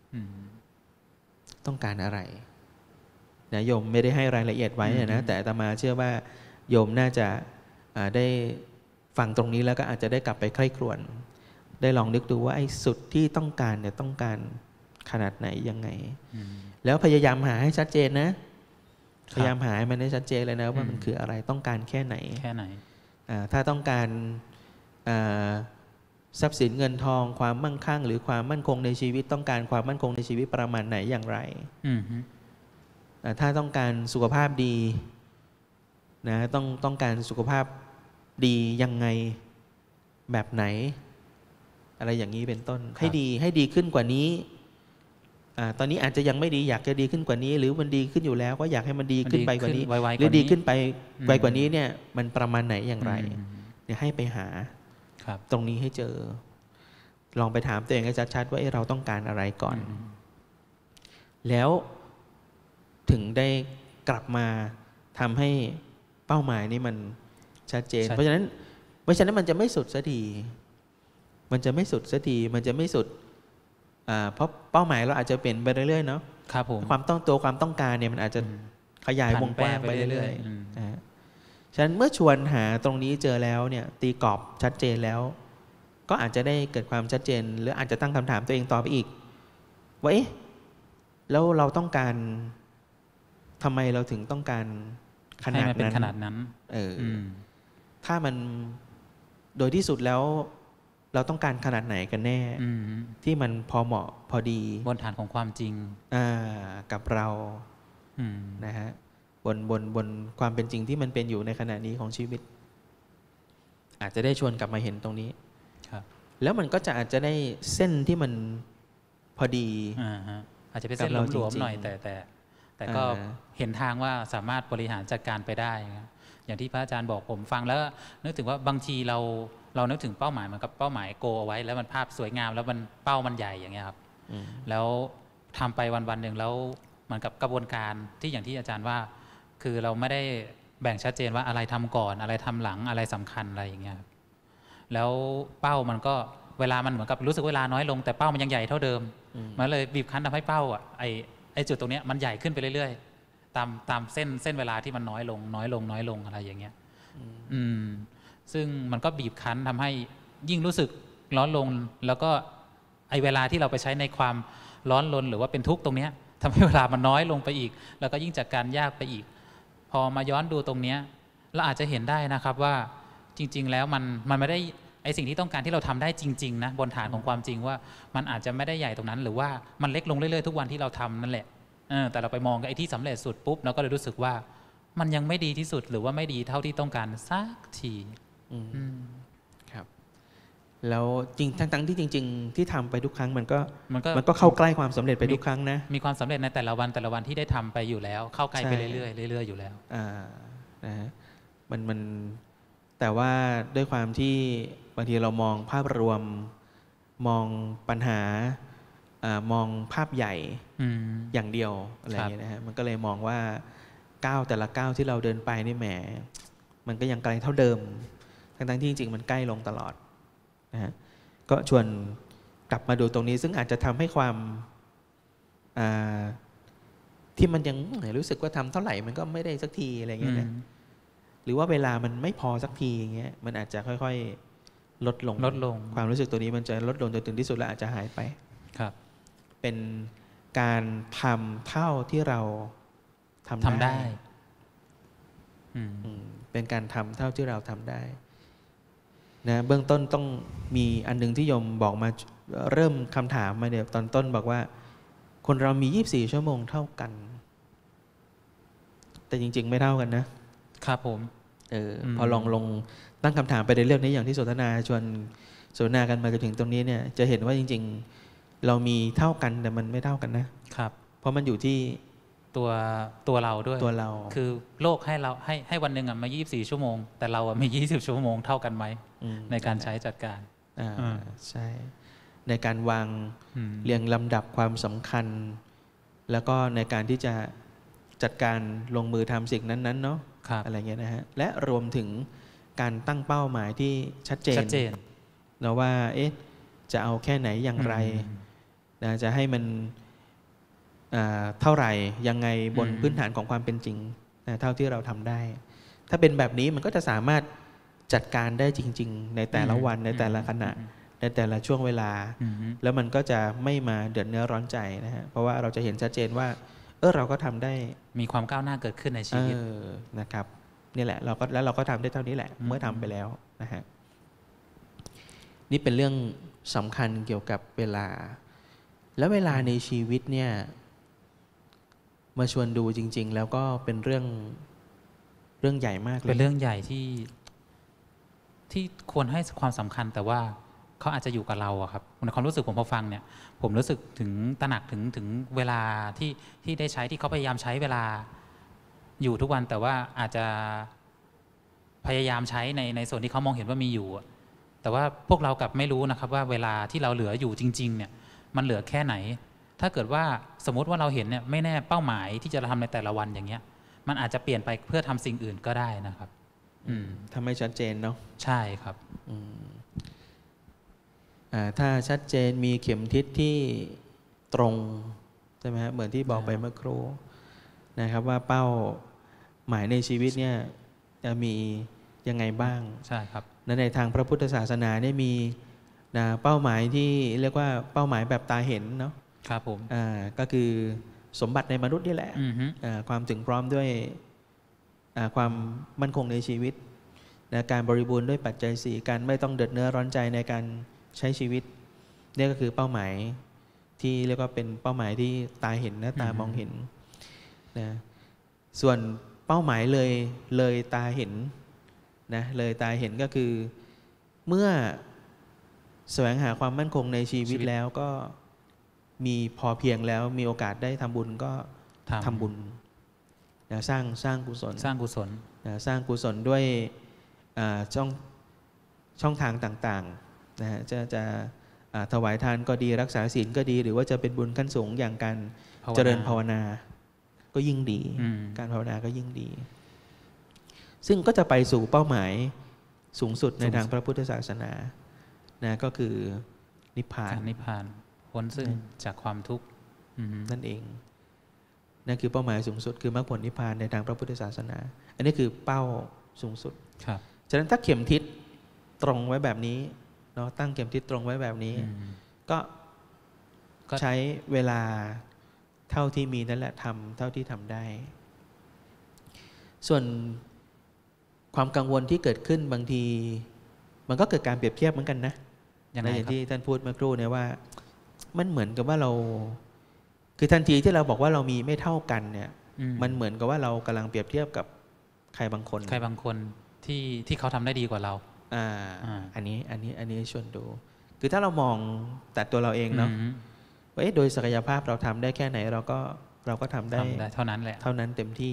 ต้องการอะไรนะโยมไม่ได้ให้รายละเอียดไว้นะแต่อาตมาเชื่อว่าโยมน่าจะได้ฟังตรงนี้แล้วก็อาจจะได้กลับไปใคร่ครวญได้ลองนึกดูว่าไอ้สุดที่ต้องการเนี่ยต้องการขนาดไหนยังไงแล้วพยายามหาให้ชัดเจนนะพยายามหาให้มันได้ชัดเจนเลยนะว่ามันคืออะไรต้องการแค่ไหนถ้าต้องการทรัพย์สินเงินทองความมั่งคั่งหรือความมั่นคงในชีวิตต้องการความมั่นคงในชีวิตประมาณไหนอย่างไรถ้าต้องการสุขภาพดีนะต้องการสุขภาพดียังไงแบบไหนอะไรอย่างนี้เป็นต้นให้ดีขึ้นกว่านี้ตอนนี้อาจจะยังไม่ดีอยากจะดีขึ้นกว่านี้หรือมันดีขึ้นอยู่แล้วก็อยากให้มันดีขึ้นไปกว่านี้หรือดีขึ้นไปไวกว่านี้เนี่ยมันประมาณไหนอย่างไรเนี่ยให้ไปหาตรงนี้ให้เจอลองไปถามตัวเองให้ชัดๆว่าเราต้องการอะไรก่อนแล้วถึงได้กลับมาทำให้เป้าหมายนี้มันชัดเจนเพราะฉะนั้นมันจะไม่สุดสักทีมันจะไม่สุดสักทีมันจะไม่สุดเพราะเป้าหมายเราอาจจะเปลี่ยนไปเรื่อยๆเนาะครับผมความต้องการเนี่ยมันอาจจะขยายวงกว้างไปเรื่อยๆฉะนั้นเมื่อชวนหาตรงนี้เจอแล้วเนี่ยตีกรอบชัดเจนแล้วก็อาจจะได้เกิดความชัดเจนหรืออาจจะตั้งคำถามตัวเองต่อไปอีกว่าแล้วเราต้องการทำไมเราถึงต้องการขนาดนั้นถ้ามันโดยที่สุดแล้วเราต้องการขนาดไหนกันแน่ที่มันพอเหมาะพอดีบนฐานของความจริงกับเรานะฮะบนความเป็นจริงที่มันเป็นอยู่ในขณะนี้ของชีวิตอาจจะได้ชวนกลับมาเห็นตรงนี้แล้วมันก็จะอาจจะได้เส้นที่มันพอดีอาจจะเป็นเส้นหลวมๆหน่อยแต่ก็เห็นทางว่าสามารถบริหารจัดการไปได้อย่างที่พระอาจารย์บอกผมฟังแล้วนึกถึงว่าบางทีเราเรานึกถึงเป้าหมายเหมือนกับเป้าหมายโกเอาไว้แล้วมันภาพสวยงามแล้วมันเป้ามันใหญ่อย่างเงี้ยครับแล้วทำไปวันหนึ่งแล้วเหมือนกับกระบวนการที่อย่างที่อาจารย์ว่าคือเราไม่ได้แบ่งชัดเจนว่าอะไรทำก่อนอะไรทำหลังอะไรสำคัญอะไรอย่างเงี้ยแล้วเป้ามันก็เวลามันเหมือนกับรู้สึกเวลาน้อยลงแต่เป้ามันยังใหญ่เท่าเดิมมันเลยบีบคั้นทำให้เป้าอ่ะไอจุดตรงนี้มันใหญ่ขึ้นไปเรื่อยๆตามเส้นเวลาที่มันน้อยลงอะไรอย่างเงี้ยซึ่งมันก็บีบคั้นทำให้ยิ่งรู้สึกร้อนลงแล้วก็ไอเวลาที่เราไปใช้ในความร้อนรนหรือว่าเป็นทุกข์ตรงนี้ทำให้เวลามันน้อยลงไปอีกแล้วก็ยิ่งจัดการยากไปอีกพอมาย้อนดูตรงนี้เราอาจจะเห็นได้นะครับว่าจริงๆแล้วมันไม่ได้ไอสิ่งที่ต้องการที่เราทำได้จริงๆนะบนฐานของความจริงว่ามันอาจจะไม่ได้ใหญ่ตรงนั้นหรือว่ามันเล็กลงเรื่อยๆทุกวันที่เราทำนั่นแหละแต่เราไปมองไอ้ที่สำเร็จสุดปุ๊บเราก็เลยรู้สึกว่ามันยังไม่ดีที่สุดหรือว่าไม่ดีเท่าที่ต้องการสักทีครับแล้วจริงทั้งที่จริงๆที่ทำไปทุกครั้งมันก็เข้าใกล้ความสำเร็จไปทุกครั้งนะมีความสำเร็จในแต่ละวันที่ได้ทำไปอยู่แล้วเข้าใกล้ไปเรื่อยๆอยู่แล้วนะฮะมันแต่ว่าด้วยความที่บางทีเรามองภาพรวมมองปัญหามองภาพใหญ่อย่างเดียวอะไรอย่างเงี้ยนะฮะมันก็เลยมองว่าก้าวแต่ละก้าวที่เราเดินไปนี่แหมมันก็ยังไกลเท่าเดิมทั้งที่จริงๆมันใกล้ลงตลอดนะฮะก็ชวนกลับมาดูตรงนี้ซึ่งอาจจะทำให้ความที่มันยังรู้สึกว่าทำเท่าไหร่มันก็ไม่ได้สักทีอะไรเงี้ยนะหรือว่าเวลามันไม่พอสักทีอย่างเงี้ยมันอาจจะค่อยๆลดลงความรู้สึกตัวนี้มันจะลดลงจนถึงที่สุดแล้วอาจจะหายไปครับเป็นการทำเท่าที่เราทำได้เป็นการทำเท่าที่เราทำได้นะเบื้องต้นต้องมีอันนึงที่โยมบอกมาเริ่มคำถามมาเนี่ยตอนต้นบอกว่าคนเรามี24ชั่วโมงเท่ากันแต่จริงๆไม่เท่ากันนะครับผมพอลองตั้งคำถามไปในเรื่องนี้อย่างที่สนทนาชวนสนทนากันมาจนถึงตรงนี้เนี่ยจะเห็นว่าจริงๆเรามีเท่ากันแต่มันไม่เท่ากันนะครับเพราะมันอยู่ที่ตัวเราด้วยตัวเราคือโลกให้เราให้วันหนึ่งมา24ชั่วโมงแต่เรามี20ชั่วโมงเท่ากันไหมในการใช้จัดการใช่ในการวางเรียงลำดับความสำคัญแล้วก็ในการที่จะจัดการลงมือทำสิ่งนั้นๆเนาะอะไรเงี้ยนะฮะและรวมถึงการตั้งเป้าหมายที่ชัดเจนนะว่าจะเอาแค่ไหนอย่างไรนะจะให้มันเท่าไหร่ยังไงบนพื้นฐานของความเป็นจริงนะเท่าที่เราทำได้ถ้าเป็นแบบนี้มันก็จะสามารถจัดการได้จริงๆในแต่ละวันในแต่ละขณะในแต่ละช่วงเวลาแล้วมันก็จะไม่มาเดือดเนื้อร้อนใจนะฮะเพราะว่าเราจะเห็นชัดเจนว่าเราก็ทำได้มีความก้าวหน้าเกิดขึ้นในชีวิตนะครับนี่แหละเราก็ทำได้เท่านี้แหละเมื่อทำไปแล้วนะฮะนี่เป็นเรื่องสำคัญเกี่ยวกับเวลาแล้วเวลาในชีวิตเนี่ยมาชวนดูจริงๆแล้วก็เป็นเรื่องใหญ่มากเลยเป็นเรื่องใหญ่ที่ควรให้ความสำคัญแต่ว่าเขาอาจจะอยู่กับเราอะครับในความรู้สึกผมพอฟังเนี่ยผมรู้สึกถึงตระหนักถึงเวลาที่ได้ใช้ที่เขาพยายามใช้เวลาอยู่ทุกวันแต่ว่าอาจจะพยายามใช้ในส่วนที่เขามองเห็นว่ามีอยู่แต่ว่าพวกเรากลับไม่รู้นะครับว่าเวลาที่เราเหลืออยู่จริงๆเนี่ยมันเหลือแค่ไหนถ้าเกิดว่าสมมติว่าเราเห็นเนี่ยไม่แน่เป้าหมายที่จะทำในแต่ละวันอย่างเงี้ยมันอาจจะเปลี่ยนไปเพื่อทำสิ่งอื่นก็ได้นะครับทำให้ชัดเจนเนาะใช่ครับถ้าชัดเจนมีเข็มทิศที่ตรงใช่ไหมฮะเหมือนที่บอกไปเมื่อครู่นะครับว่าเป้าหมายในชีวิตเนี่ยจะมียังไงบ้างใช่ครับในทางพระพุทธศาสนาเนี่ยมีเป้าหมายที่เรียกว่าเป้าหมายแบบตาเห็นเนาะครับผมก็คือสมบัติในมนุษย์นี่แหละความถึงพร้อมด้วยความมั่นคงในชีวิตการบริบูรณ์ด้วยปัจจัย4การไม่ต้องเดือดเนื้อร้อนใจในการใช้ชีวิตนี่ก็คือเป้าหมายที่เรียกว่าเป็นเป้าหมายที่ตาเห็นนะตามองเห็นนะส่วนเป้าหมายเลยตาเห็นนะเลยตาเห็นก็คือเมื่อแสวงหาความมั่นคงในชีวิตแล้วก็มีพอเพียงแล้วมีโอกาสได้ทำบุญก็ทำบุญนะสร้างกุศลสร้างกุศลนะสร้างกุศลด้วยช่องทางต่างๆนะฮะจะถวายทานก็ดีรักษาศีลก็ดี หรือว่าจะเป็นบุญขั้นสูงอย่างการเจริญภาวนาก็ยิ่งดีการภาวนาก็ยิ่งดี ซึ่งก็จะไปสู่เป้าหมายสูงสุดในทางพระพุทธศาสนานะก็คือนิพพานพ้นซึ่งจากความทุกข์นั่นเองนั่นคือเป้าหมายสูงสุดคือมรรคผลนิพพานในทางพระพุทธศาสนาอันนี้คือเป้าสูงสุดครับฉะนั้นถ้าเข็มทิศตรงไว้แบบนี้เนาะตั้งเข็มทิศตรงไว้แบบนี้ก็ใช้เวลาเท่าที่มีนั่นแหละทำเท่าที่ทำได้ส่วนความกังวลที่เกิดขึ้นบางทีมันก็เกิดการเปรียบเทียบเหมือนกันนะอย่างที่ท่านพูดเมื่อครู่เนี่ยว่ามันเหมือนกับว่าเราคือทันทีที่เราบอกว่าเรามีไม่เท่ากันเนี่ยมันเหมือนกับว่าเรากำลังเปรียบเทียบกับใครบางคนที่เขาทำได้ดีกว่าเราอันนี้ชวนดูคือถ้าเรามองแต่ตัวเราเองเนาะว่าโดยศักยภาพเราทำได้แค่ไหนเราก็ทำได้เท่านั้นแหละเท่านั้นเต็มที่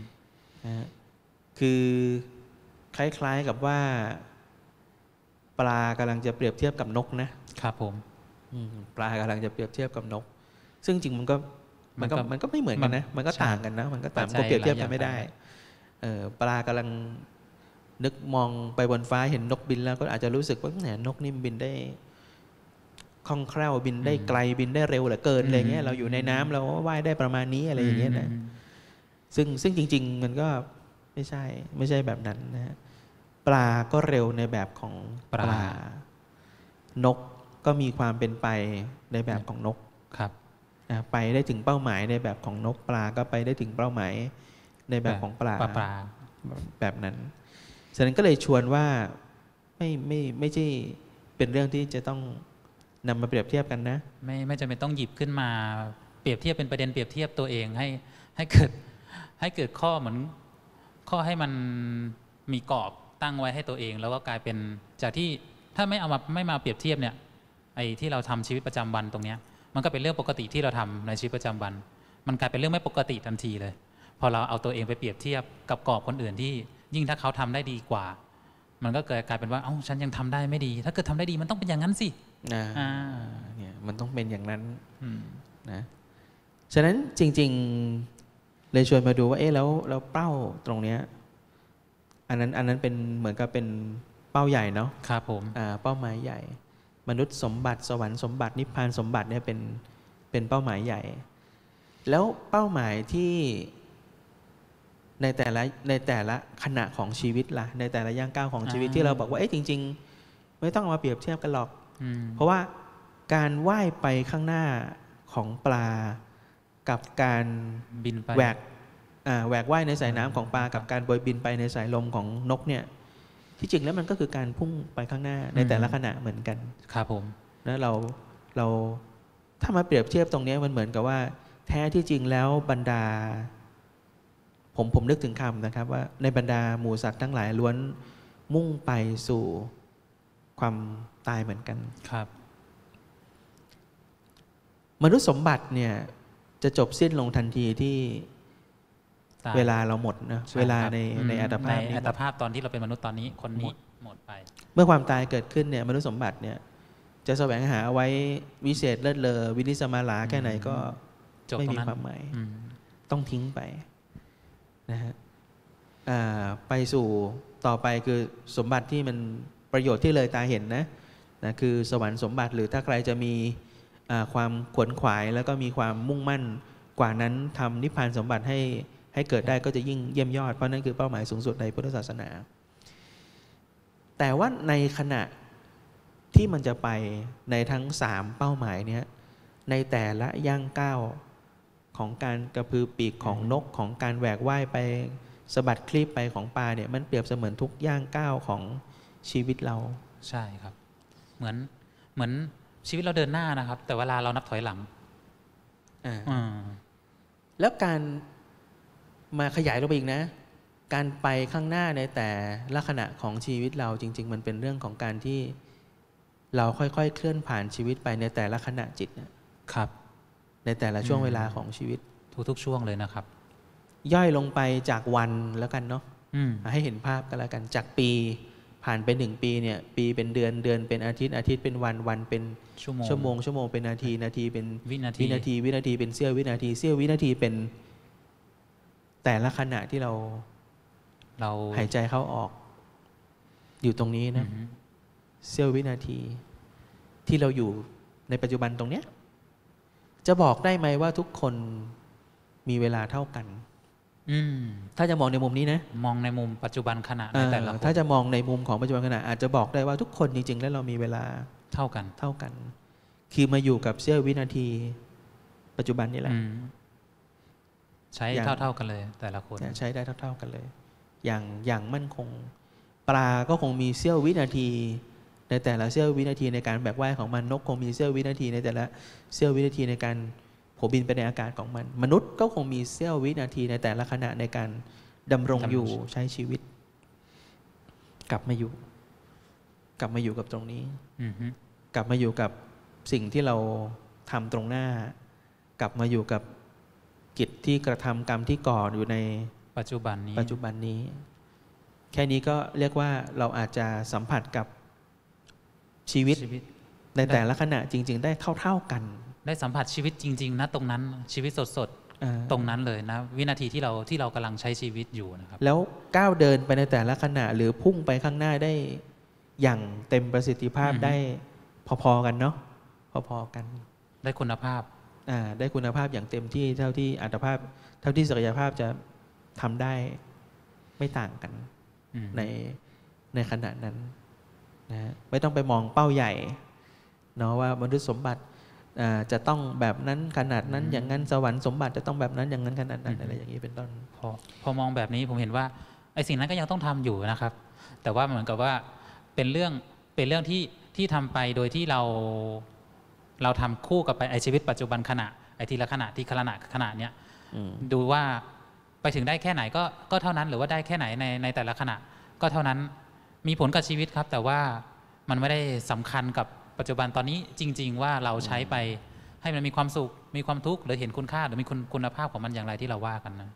คือคล้ายๆกับว่าปลากำลังจะเปรียบเทียบกับนกนะครับผมปลากำลังจะเปรียบเทียบกับนกซึ่งจริงมันก็ไม่เหมือนกันนะมันก็ต่างกันนะมันก็เปรียบเทียบกันไม่ได้ปลากำลังนึกมองไปบนฟ้าเห็นนกบินแล้วก็อาจจะรู้สึกว่าแหนนกนี่บินได้คล่องแคล่วบินได้ไกลบินได้เร็วเหลือเกินอะไรเงี้ยเราอยู่ในน้ำเราว่ายได้ประมาณนี้อะไรอย่างเงี้ยนะซึ่งจริงๆมันก็ไม่ใช่แบบนั้นนะฮะปลาก็เร็วในแบบของปลานกก็มีความเป็นไปในแบบของนกครับไปได้ถึงเป้าหมายในแบบของนกปลาก็ไปได้ถึงเป้าหมายในแบบของปลาแบบนั้นฉะนั้นก็เลยชวนว่าไม่ใช่เป็นเรื่องที่จะต้องนำมาเปรียบเทียบกันนะไม่จำเป็นต้องหยิบขึ้นมาเปรียบเทียบเป็นประเด็นเปรียบเทียบตัวเองให้เกิดข้อเหมือนข้อให้มันมีกรอบตั้งไว้ให้ตัวเองแล้วก็กลายเป็นจากที่ถ้าไม่มาเปรียบเทียบเนี่ยไอ้ที่เราทำชีวิตประจำวันตรงเนี้ยมันก็เป็นเรื่องปกติที่เราทำในชีวิตประจำวันมันกลายเป็นเรื่องไม่ปกติทันทีเลยพอเราเอาตัวเองไปเปรียบเทียบกับกรอบคนอื่นที่ยิ่งถ้าเขาทำได้ดีกว่ามันก็กลายเป็นว่าเอ้าฉันยังทำได้ไม่ดีถ้าเกิดทำได้ดีมันต้องเป็นอย่างนั้นสิเนี่ยมันต้องเป็นอย่างนั้นนะฉะนั้นจริงๆเลยชวนมาดูว่าแล้วเป้าตรงเนี้ยอันนั้นเป็นเหมือนกับเป็นเป้าใหญ่เนาะครับผมเป้าหมายใหญ่มนุษย์สมบัติสวรรค์สมบัตินิพพานสมบัติเนี่ยเป็นเป้าหมายใหญ่แล้วเป้าหมายที่ในแต่ละขณะของชีวิตล่ะในแต่ละย่างก้าวของชีวิตที่เราบอกว่าจริงๆไม่ต้องมาเปรียบเทียบกันหรอกเพราะว่าการว่ายไปข้างหน้าของปลากับการบินไปแหวกว่ายในสายน้ำของปลากับการโบยบินไปในสายลมของนกเนี่ยที่จริงแล้วมันก็คือการพุ่งไปข้างหน้าในแต่ละขณะเหมือนกันครับผมแล้วเราถ้ามาเปรียบเทียบตรงนี้มันเหมือนกับว่าแท้ที่จริงแล้วบรรดาผมนึกถึงคำนะครับว่าในบรรดาหมูสัตว์ทั้งหลายล้วนมุ่งไปสู่ความตายเหมือนกันครับมนุษย์สมบัติเนี่ยจะจบสิ้นลงทันทีที่เวลาเราหมดนะเวลาในอัตภาพนี้อัตภาพตอนที่เราเป็นมนุษย์ตอนนี้คนนี้หมดไปเมื่อความตายเกิดขึ้นเนี่ยมนุษย์สมบัติเนี่ยจะแสวงหาไว้วิเศษเลิศเลอวินิสมาลาแค่ไหนก็ไม่มีความหมายต้องทิ้งไปนะฮะไปสู่ต่อไปคือสมบัติที่มันประโยชน์ที่เลยตาเห็นนะคือสวรรค์สมบัติหรือถ้าใครจะมีความขวนขวายแล้วก็มีความมุ่งมั่นกว่านั้นทำนิพพานสมบัติให้เกิดได้ก็จะยิ่งเยี่ยมยอดเพราะนั่นคือเป้าหมายสูงสุดในพุทธศาสนาแต่ว่าในขณะที่มันจะไปในทั้ง3เป้าหมายนี้ในแต่ละย่างก้าวของการกระพือปีกของนกของการแหวกว่ายไปสะบัดคลีบไปของปลาเนี่ยมันเปรียบเสมือนทุกย่างก้าวของชีวิตเราใช่ครับเหมือนชีวิตเราเดินหน้านะครับแต่เวลาเรานับถอยหลังแล้วการมาขยายลงไปอีกนะการไปข้างหน้าในแต่ละขณะของชีวิตเราจริงๆมันเป็นเรื่องของการที่เราค่อยๆเคลื่อนผ่านชีวิตไปในแต่ละขณะจิตครับในแต่ละช่วงเวลาของชีวิตทุกๆช่วงเลยนะครับย่อยลงไปจากวันแล้วกันเนาะให้เห็นภาพกันแล้วกันจากปีผ่านไป1 ปีเนี่ยปีเป็นเดือนเดือนเป็นอาทิตย์อาทิตย์เป็นวันวันเป็นชั่วโมงชั่วโมงเป็นนาทีนาทีเป็นวินาทีวินาทีเป็นเสี้ยววินาทีเสี้ยววินาทีเป็นแต่ละขณะที่เราหายใจเข้าออกอยู่ตรงนี้นะเสี้ยววินาทีที่เราอยู่ในปัจจุบันตรงเนี้ยจะบอกได้ไหมว่าทุกคนมีเวลาเท่ากันถ้าจะมองในมุมนี้นะมองในมุมปัจจุบันขณะในแต่ละคนถ้าจะมองในมุมของปัจจุบันขณะอาจจะบอกได้ว่าทุกคนจริงๆแล้วเรามีเวลาเท่ากันคือมาอยู่กับเสี้ยววินาทีปัจจุบันนี่แหละใช้เท่ากันเลยแต่ละคนใช้ได้เท่ากันเลยอย่างมั่นคงปลาก็คงมีเสี้ยววินาทีในแต่ละเสี้ยววินาทีในการแบกว่ายของมันนกคงมีเสี้ยววินาทีในแต่ละเสี้ยววินาทีในการโผบินไปในอากาศของมันมนุษย์ก็คงมีเสี้ยววินาทีในแต่ละขณะในการดำรงอยู่ใช้ชีวิตกลับมาอยู่กับตรงนี้กลับมาอยู่กับสิ่งที่เราทำตรงหน้ากลับมาอยู่กับกิจที่กระทำกรรมที่ก่ออยู่ในปัจจุบันนี้แค่นี้ก็เรียกว่าเราอาจจะสัมผัสกับชีวิตในแต่ละขณะจริงๆได้เท่ากันได้สัมผัสชีวิตจริงๆนะตรงนั้นชีวิตสดๆตรงนั้นเลยนะวินาทีที่เรากำลังใช้ชีวิตอยู่นะครับแล้วก้าวเดินไปในแต่ละขณะหรือพุ่งไปข้างหน้าได้อย่างเต็มประสิทธิภาพได้พอๆกันเนาะพอๆกันได้คุณภาพได้คุณภาพอย่างเต็มที่เท่าที่อัตภาพเท่าที่ศักยภาพจะทำได้ไม่ต่างกันในขณะนั้นนะไม่ต้องไปมองเป้าใหญ่เนาะว่ามนุษย์สมบัติจะต้องแบบนั้นขนาดนั้นอย่างนั้นสวรรค์สมบัติจะต้องแบบนั้นอย่างนั้นขนาดนั้นอะไรอย่างนี้เป็นต้นพอมองแบบนี้ผมเห็นว่าไอ้สิ่งนั้นก็ยังต้องทำอยู่นะครับแต่ว่าเหมือนกับว่าเป็นเรื่องที่ทำไปโดยที่เราทำคู่กับไปไอ้ชีวิตปัจจุบันขณะไอ้ทีละขณะที่ขณะเนี้ยดูว่าไปถึงได้แค่ไหนก็เท่านั้นหรือว่าได้แค่ไหนในแต่ละขณะก็เท่านั้นมีผลกับชีวิตครับแต่ว่ามันไม่ได้สำคัญกับปัจจุบันตอนนี้จริงๆว่าเราใช้ไปให้มันมีความสุขมีความทุกข์หรือเห็นคุณค่าหรือมีคุณภาพของมันอย่างไรที่เราว่ากันนะ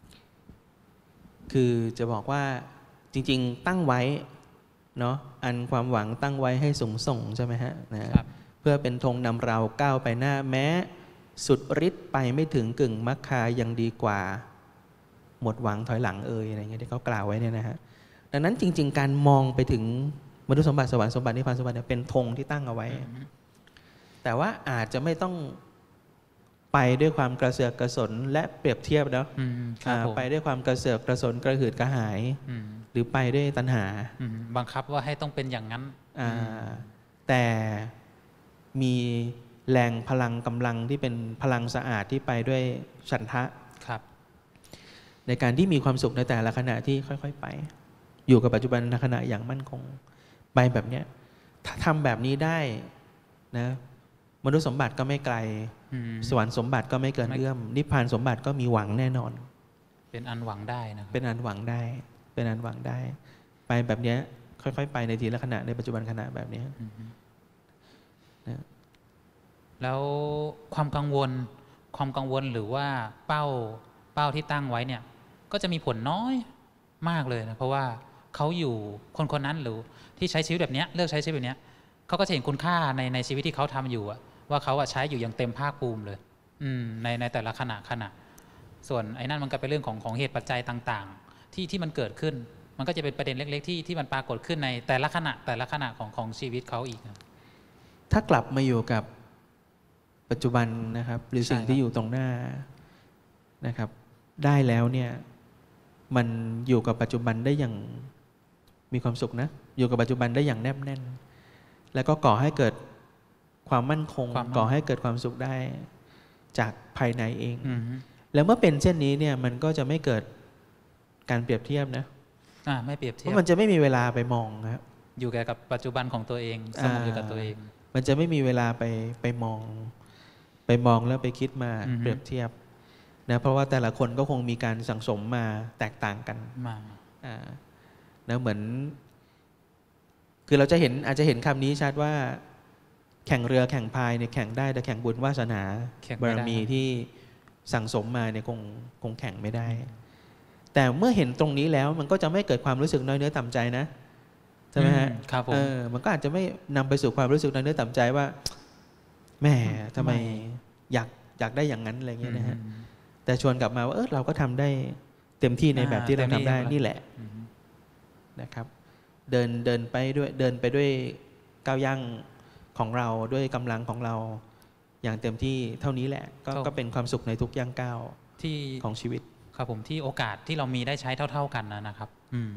คือจะบอกว่าจริงๆตั้งไว้เนาะอันความหวังตั้งไว้ให้สูงส่งใช่ไหมฮะนะเพื่อเป็นธงนำเราก้าวไปหน้าแม้สุดฤทธิ์ไปไม่ถึงกึ่งมรรคายังดีกว่าหมดหวังถอยหลังอะไรเงี้ยที่เขากล่าวไว้เนี่ยนะฮะดังนั้นจริงๆการมองไปถึงมนุษย์สมบัติสวรรค์สมบัตินิพพานสมบัติเนี่ยเป็นธงที่ตั้งเอาไว้แต่ว่าอาจจะไม่ต้องไปด้วยความกระเสือกกระสนและเปรียบเทียบแล้วไปด้วยความกระเสือกกระสนกระหืดกระหายหรือไปด้วยตัณหาบังคับว่าให้ต้องเป็นอย่างนั้นแต่มีแรงพลังกำลังที่เป็นพลังสะอาดที่ไปด้วยฉันทะในการที่มีความสุขในแต่ละขณะที่ค่อยๆไปอยู่กับปัจจุบันขณะอย่างมั่นคงไปแบบเนี้ยถ้าทำแบบนี้ได้นะมนุษย์สมบัติก็ไม่ไกลสวรรค์สมบัติก็ไม่เกินเอื้อมนิพพานสมบัติก็มีหวังแน่นอนเป็นอันหวังได้นะเป็นอันหวังได้ไปแบบเนี้ยค่อยๆไปในทีละขณะในปัจจุบันขณะแบบนี้นะแล้วความกังวลหรือว่าเป้าที่ตั้งไว้เนี่ยก็จะมีผลน้อยมากเลยนะเพราะว่าเขาอยู่คนนั้นหรือที่ใช้ชีวิตแบบนี้เลือกใช้ชีวิตแบบนี้เขาก็จะเห็นคุณค่าในชีวิตที่เขาทำอยู่ว่าเขาใช้อยู่อย่างเต็มภาคภูมิเลยในแต่ละขณะส่วนไอ้นั่นมันก็เป็นเรื่องของเหตุปัจจัยต่างๆที่มันเกิดขึ้นมันก็จะเป็นประเด็นเล็กๆที่มันปรากฏขึ้นในแต่ละขณะของชีวิตเขาอีกถ้ากลับมาอยู่กับปัจจุบันนะครับหรือสิ่งที่อยู่ตรงหน้านะครับได้แล้วเนี่ยมันอยู่กับปัจจุบันได้อย่างมีความสุขนะอยู่กับปัจจุบันได้อย่างแนบแน่นแล้วก็ก่อให้เกิดความมั่นคงก่อให้เกิดความสุขได้จากภายในเองแล้วเมื่อเป็นเช่นนี้เนี่ยมันก็จะไม่เกิดการเปรียบเทียบนะไม่เปรียบเทียบเพราะมันจะไม่มีเวลาไปมองครับอยู่กับปัจจุบันของตัวเองสมองอยู่กับตัวเองมันจะไม่มีเวลาไปมองแล้วไปคิดมาเปรียบเทียบนะเพราะว่าแต่ละคนก็คงมีการสั่งสมมาแตกต่างกันนะเหมือนคือเราจะเห็นอาจจะเห็นคำนี้ชัดว่าแข่งเรือแข่งพายเนี่ยแข่งได้แต่แข่งบุญวาสนาบารมีที่สั่งสมมาเนี่ยคงแข่งไม่ได้แต่เมื่อเห็นตรงนี้แล้วมันก็จะไม่เกิดความรู้สึกน้อยเนื้อต่ำใจนะใช่ไหมฮะครับผมมันก็อาจจะไม่นำไปสู่ความรู้สึกในเนื้อต่ำใจว่าแหมทำไมอยากได้อย่างนั้นอะไรเงี้ยนะฮะแต่ชวนกลับมาว่าเราก็ทำได้เต็มที่ในแบบที่เราทำได้นี่แหละนะครับเดินไปด้วยก้าวย่างของเราด้วยกำลังของเราอย่างเต็มที่เท่านี้แหละก็เป็นความสุขในทุกย่างก้าวที่ของชีวิตครับผมที่โอกาสที่เรามีได้ใช้เท่าๆกันนะครับ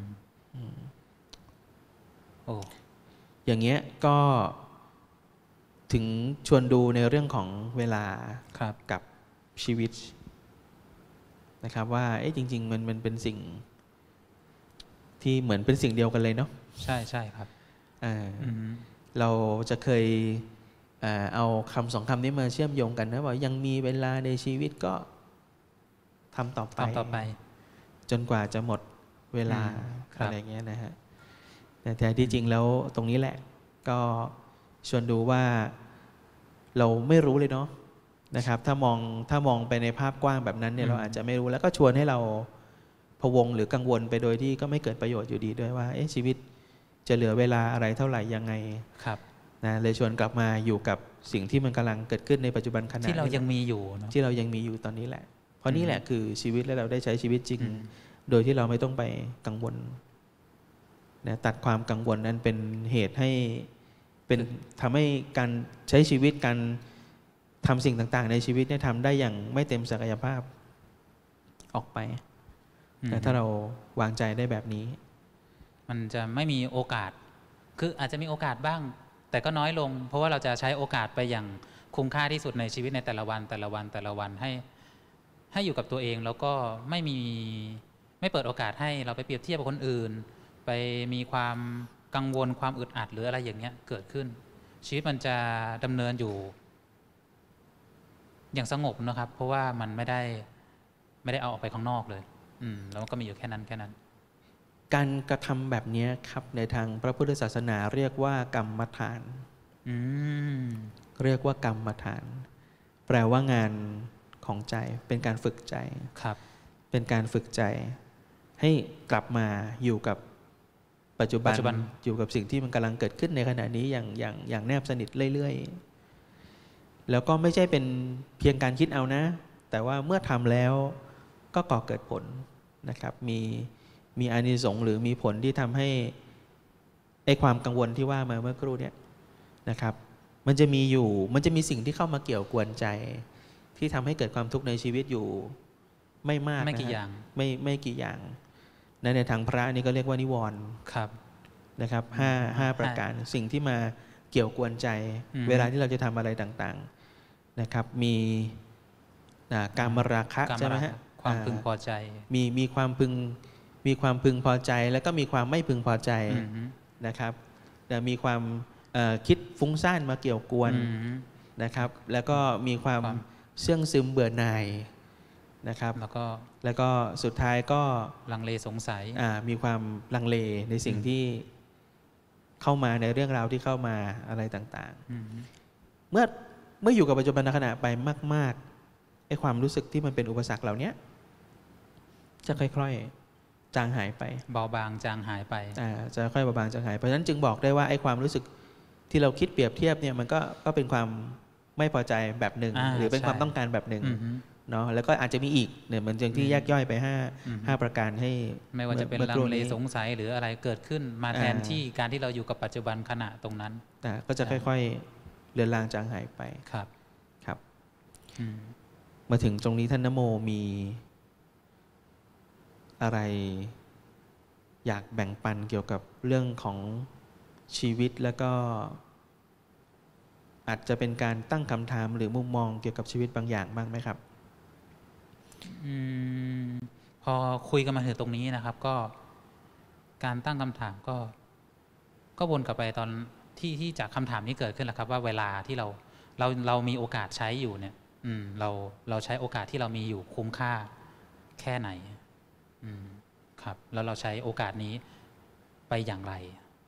โอ้อย่างเงี้ยก็ถึงชวนดูในเรื่องของเวลากับชีวิตนะครับว่าจริงๆมันเป็นสิ่งที่เหมือนเป็นสิ่งเดียวกันเลยเนาะใช่ใช่ครับเราจะเคยเอาคำสองคำนี้มาเชื่อมโยงกันนะว่ายังมีเวลาในชีวิตก็ทำต่อไปจนกว่าจะหมดเวลาอะไรเงี้ยนะฮะแต่แท้ที่จริงแล้วตรงนี้แหละก็ชวนดูว่าเราไม่รู้เลยเนาะนะครับถ้ามองไปในภาพกว้างแบบนั้นเนี่ยเราอาจจะไม่รู้แล้วก็ชวนให้เราพะวงหรือกังวลไปโดยที่ก็ไม่เกิดประโยชน์อยู่ดีด้วยว่าชีวิตจะเหลือเวลาอะไรเท่าไหร่ยังไงนะเลยชวนกลับมาอยู่กับสิ่งที่มันกำลังเกิดขึ้นในปัจจุบันขณะที่เรายังมีอยู่ที่เรายังมีอยู่ตอนนี้แหละเพราะนี่แหละคือชีวิตและเราได้ใช้ชีวิตจริงโดยที่เราไม่ต้องไปกังวลนะตัดความกังวลนั้นเป็นเหตุให้เป็นทำให้การใช้ชีวิตการทำสิ่งต่างๆในชีวิตเนี่ยทำได้อย่างไม่เต็มศักยภาพออกไปแต่ถ้าเราวางใจได้แบบนี้มันจะไม่มีโอกาสคืออาจจะมีโอกาสบ้างแต่ก็น้อยลงเพราะว่าเราจะใช้โอกาสไปอย่างคุ้มค่าที่สุดในชีวิตในแต่ละวันให้อยู่กับตัวเองแล้วก็ไม่เปิดโอกาสให้เราไปเปรียบเทียบกับคนอื่นไปมีความกังวลความอึดอัดหรืออะไรอย่างเงี้ยเกิดขึ้นชีวิตมันจะดำเนินอยู่อย่างสงบนะครับเพราะว่ามันไม่ได้เอาออกไปข้างนอกเลยแล้วก็มีอยู่แค่นั้นการกระทำแบบนี้ครับในทางพระพุทธศาสนาเรียกว่ากรรมฐานเรียกว่ากรรมฐานแปลว่างานของใจเป็นการฝึกใจครับเป็นการฝึกใจให้กลับมาอยู่กับปัจจุบันอยู่กับสิ่งที่มันกำลังเกิดขึ้นในขณะนี้อย่างแนบสนิทเรื่อยๆแล้วก็ไม่ใช่เป็นเพียงการคิดเอานะแต่ว่าเมื่อทำแล้วก็ก่อเกิดผลนะครับมีอานิสงส์หรือมีผลที่ทำให้ความกังวลที่ว่ามาเมื่อครู่เนี่ยนะครับมันจะมีสิ่งที่เข้ามาเกี่ยวกวนใจที่ทำให้เกิดความทุกข์ในชีวิตอยู่ไม่มากไม่กี่อย่างไม่กี่อย่างในทางพระนี่ก็เรียกว่านิวรณ์นะครับห้าประการสิ่งที่มาเกี่ยวกวนใจเวลาที่เราจะทำอะไรต่างๆนะครับมีกามราคะใช่ไหมฮะความพึงพอใจมีความพึงพอใจแล้วก็มีความไม่พึงพอใจนะครับมีความคิดฟุ้งซ่านมาเกี่ยวกวนนะครับแล้วก็มีความเสื่องซึมเบื่อหน่ายนะครับแล้วก็สุดท้ายก็ลังเลสงสัยมีความลังเลในสิ่งที่เข้ามาในเรื่องราวที่เข้ามาอะไรต่างๆเมื่ออยู่กับปัจจุบันขณะไปมากๆไอ้ความรู้สึกที่มันเป็นอุปสรรคเหล่านี้จะค่อยๆจางหายไปเบาบางจางหายไปจะค่อยเบาบางจางหายเพราะฉะนั้นจึงบอกได้ว่าไอ้ความรู้สึกที่เราคิดเปรียบเทียบเนี่ยมันก็เป็นความไม่พอใจแบบหนึ่งหรือเป็นความต้องการแบบหนึ่งเนาะแล้วก็อาจจะมีอีกเนี่ยมันจึงที่แยกย่อยไป5ประการให้ไม่ว่าจะเป็นลังเลสงสัยหรืออะไรเกิดขึ้นมาแทนที่การที่เราอยู่กับปัจจุบันขณะตรงนั้นก็จะค่อยๆเลือนลางจางหายไปครับมาถึงตรงนี้ท่านนโมมีอะไรอยากแบ่งปันเกี่ยวกับเรื่องของชีวิตแล้วก็อาจจะเป็นการตั้งคำถามหรือมุมมองเกี่ยวกับชีวิตบางอย่างบ้างไหมครับพอคุยกันมาถึงตรงนี้นะครับก็การตั้งคำถามก็วนกลับไปตอนที่จากคำถามนี้เกิดขึ้นแหละครับว่าเวลาที่เรามีโอกาสใช้อยู่เนี่ยเราใช้โอกาสที่เรามีอยู่คุ้มค่าแค่ไหนครับแล้วเราใช้โอกาสนี้ไปอย่างไร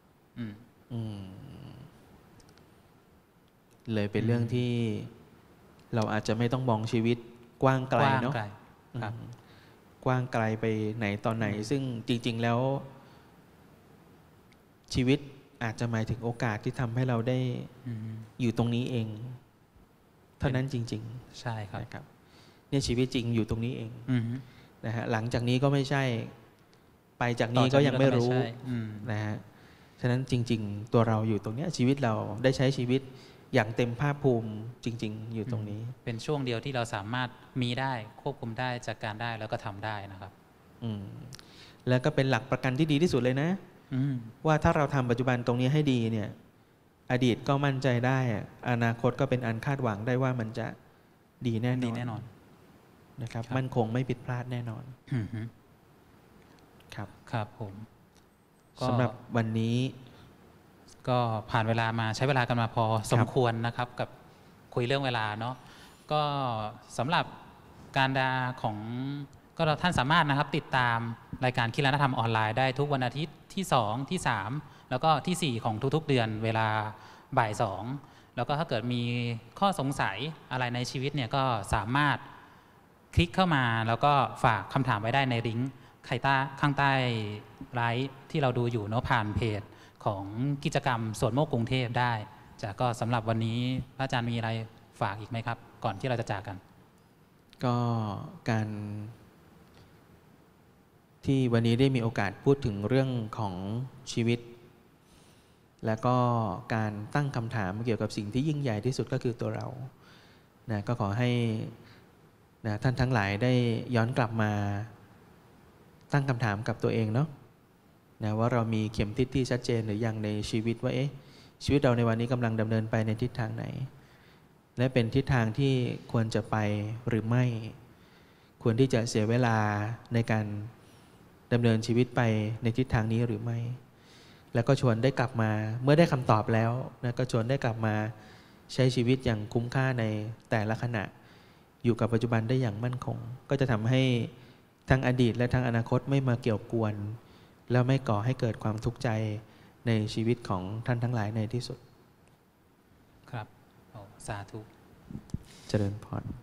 เลยเป็นเรื่องที่เราอาจจะไม่ต้องมองชีวิตกว้างไกลเนาะกว้างไกลไปไหนตอนไหนซึ่งจริงๆแล้วชีวิตอาจจะหมายถึงโอกาสที่ทำให้เราได้อยู่ตรงนี้เองเท่านั้นจริงๆใช่ครับนะครับเนี่ยชีวิตจริงอยู่ตรงนี้เองนะฮะหลังจากนี้ก็ไม่ใช่ไปจากนี้ก็ยังไม่รู้นะฮะฉะนั้นจริงๆตัวเราอยู่ตรงนี้ชีวิตเราได้ใช้ชีวิตอย่างเต็มภาคภูมิจริงๆอยู่ตรงนี้เป็นช่วงเดียวที่เราสามารถมีได้ควบคุมได้จัดการได้แล้วก็ทำได้นะครับแล้วก็เป็นหลักประกันที่ดีที่สุดเลยนะว่าถ้าเราทำปัจจุบันตรงนี้ให้ดีเนี่ยอดีตก็มั่นใจได้อนาคตก็เป็นอันคาดหวังได้ว่ามันจะดีแน่นอนนะครับมั่นคงไม่ผิดพลาดแน่นอนครับครับผมสำหรับวันนี้ก็ผ่านเวลามาใช้เวลากันมาพอสมควรนะครับกับคุยเรื่องเวลาเนาะก็สำหรับการดาของก็ท่านสามารถนะครับติดตามรายการคิดและธรรมออนไลน์ได้ทุกวันอาทิตย์ที่2ที่3แล้วก็ที่4ของทุกๆเดือนเวลาบ่าย2แล้วก็ถ้าเกิดมีข้อสงสัยอะไรในชีวิตเนี่ยก็สามารถคลิกเข้ามาแล้วก็ฝากคำถามไว้ได้ในลิงก์ข้างใต้ไลฟ์ที่เราดูอยู่เนาะผ่านเพจของกิจกรรมสวนโมกกรุงเทพได้จากก็สำหรับวันนี้พระอาจารย์มีอะไรฝากอีกไหมครับก่อนที่เราจะจากกันก็การที่วันนี้ได้มีโอกาสพูดถึงเรื่องของชีวิตและก็การตั้งคำถามเกี่ยวกับสิ่งที่ยิ่งใหญ่ที่สุดก็คือตัวเรานะก็ขอให้นะท่านทั้งหลายได้ย้อนกลับมาตั้งคำถามกับตัวเองเนาะนะว่าเรามีเข็มทิศที่ชัดเจนหรือยังในชีวิตว่าชีวิตเราในวันนี้กำลังดำเนินไปในทิศทางไหนและเป็นทิศทางที่ควรจะไปหรือไม่ควรที่จะเสียเวลาในการดำเนินชีวิตไปในทิศทางนี้หรือไม่แล้วก็ชวนได้กลับมาเมื่อได้คำตอบแล้วนะก็ชวนได้กลับมาใช้ชีวิตอย่างคุ้มค่าในแต่ละขณะอยู่กับปัจจุบันได้อย่างมั่นคงก็จะทำให้ทั้งอดีตและทั้งอนาคตไม่มาเกี่ยวกวนแล้วไม่ก่อให้เกิดความทุกข์ใจในชีวิตของท่านทั้งหลายในที่สุดครับสาธุเจริญพร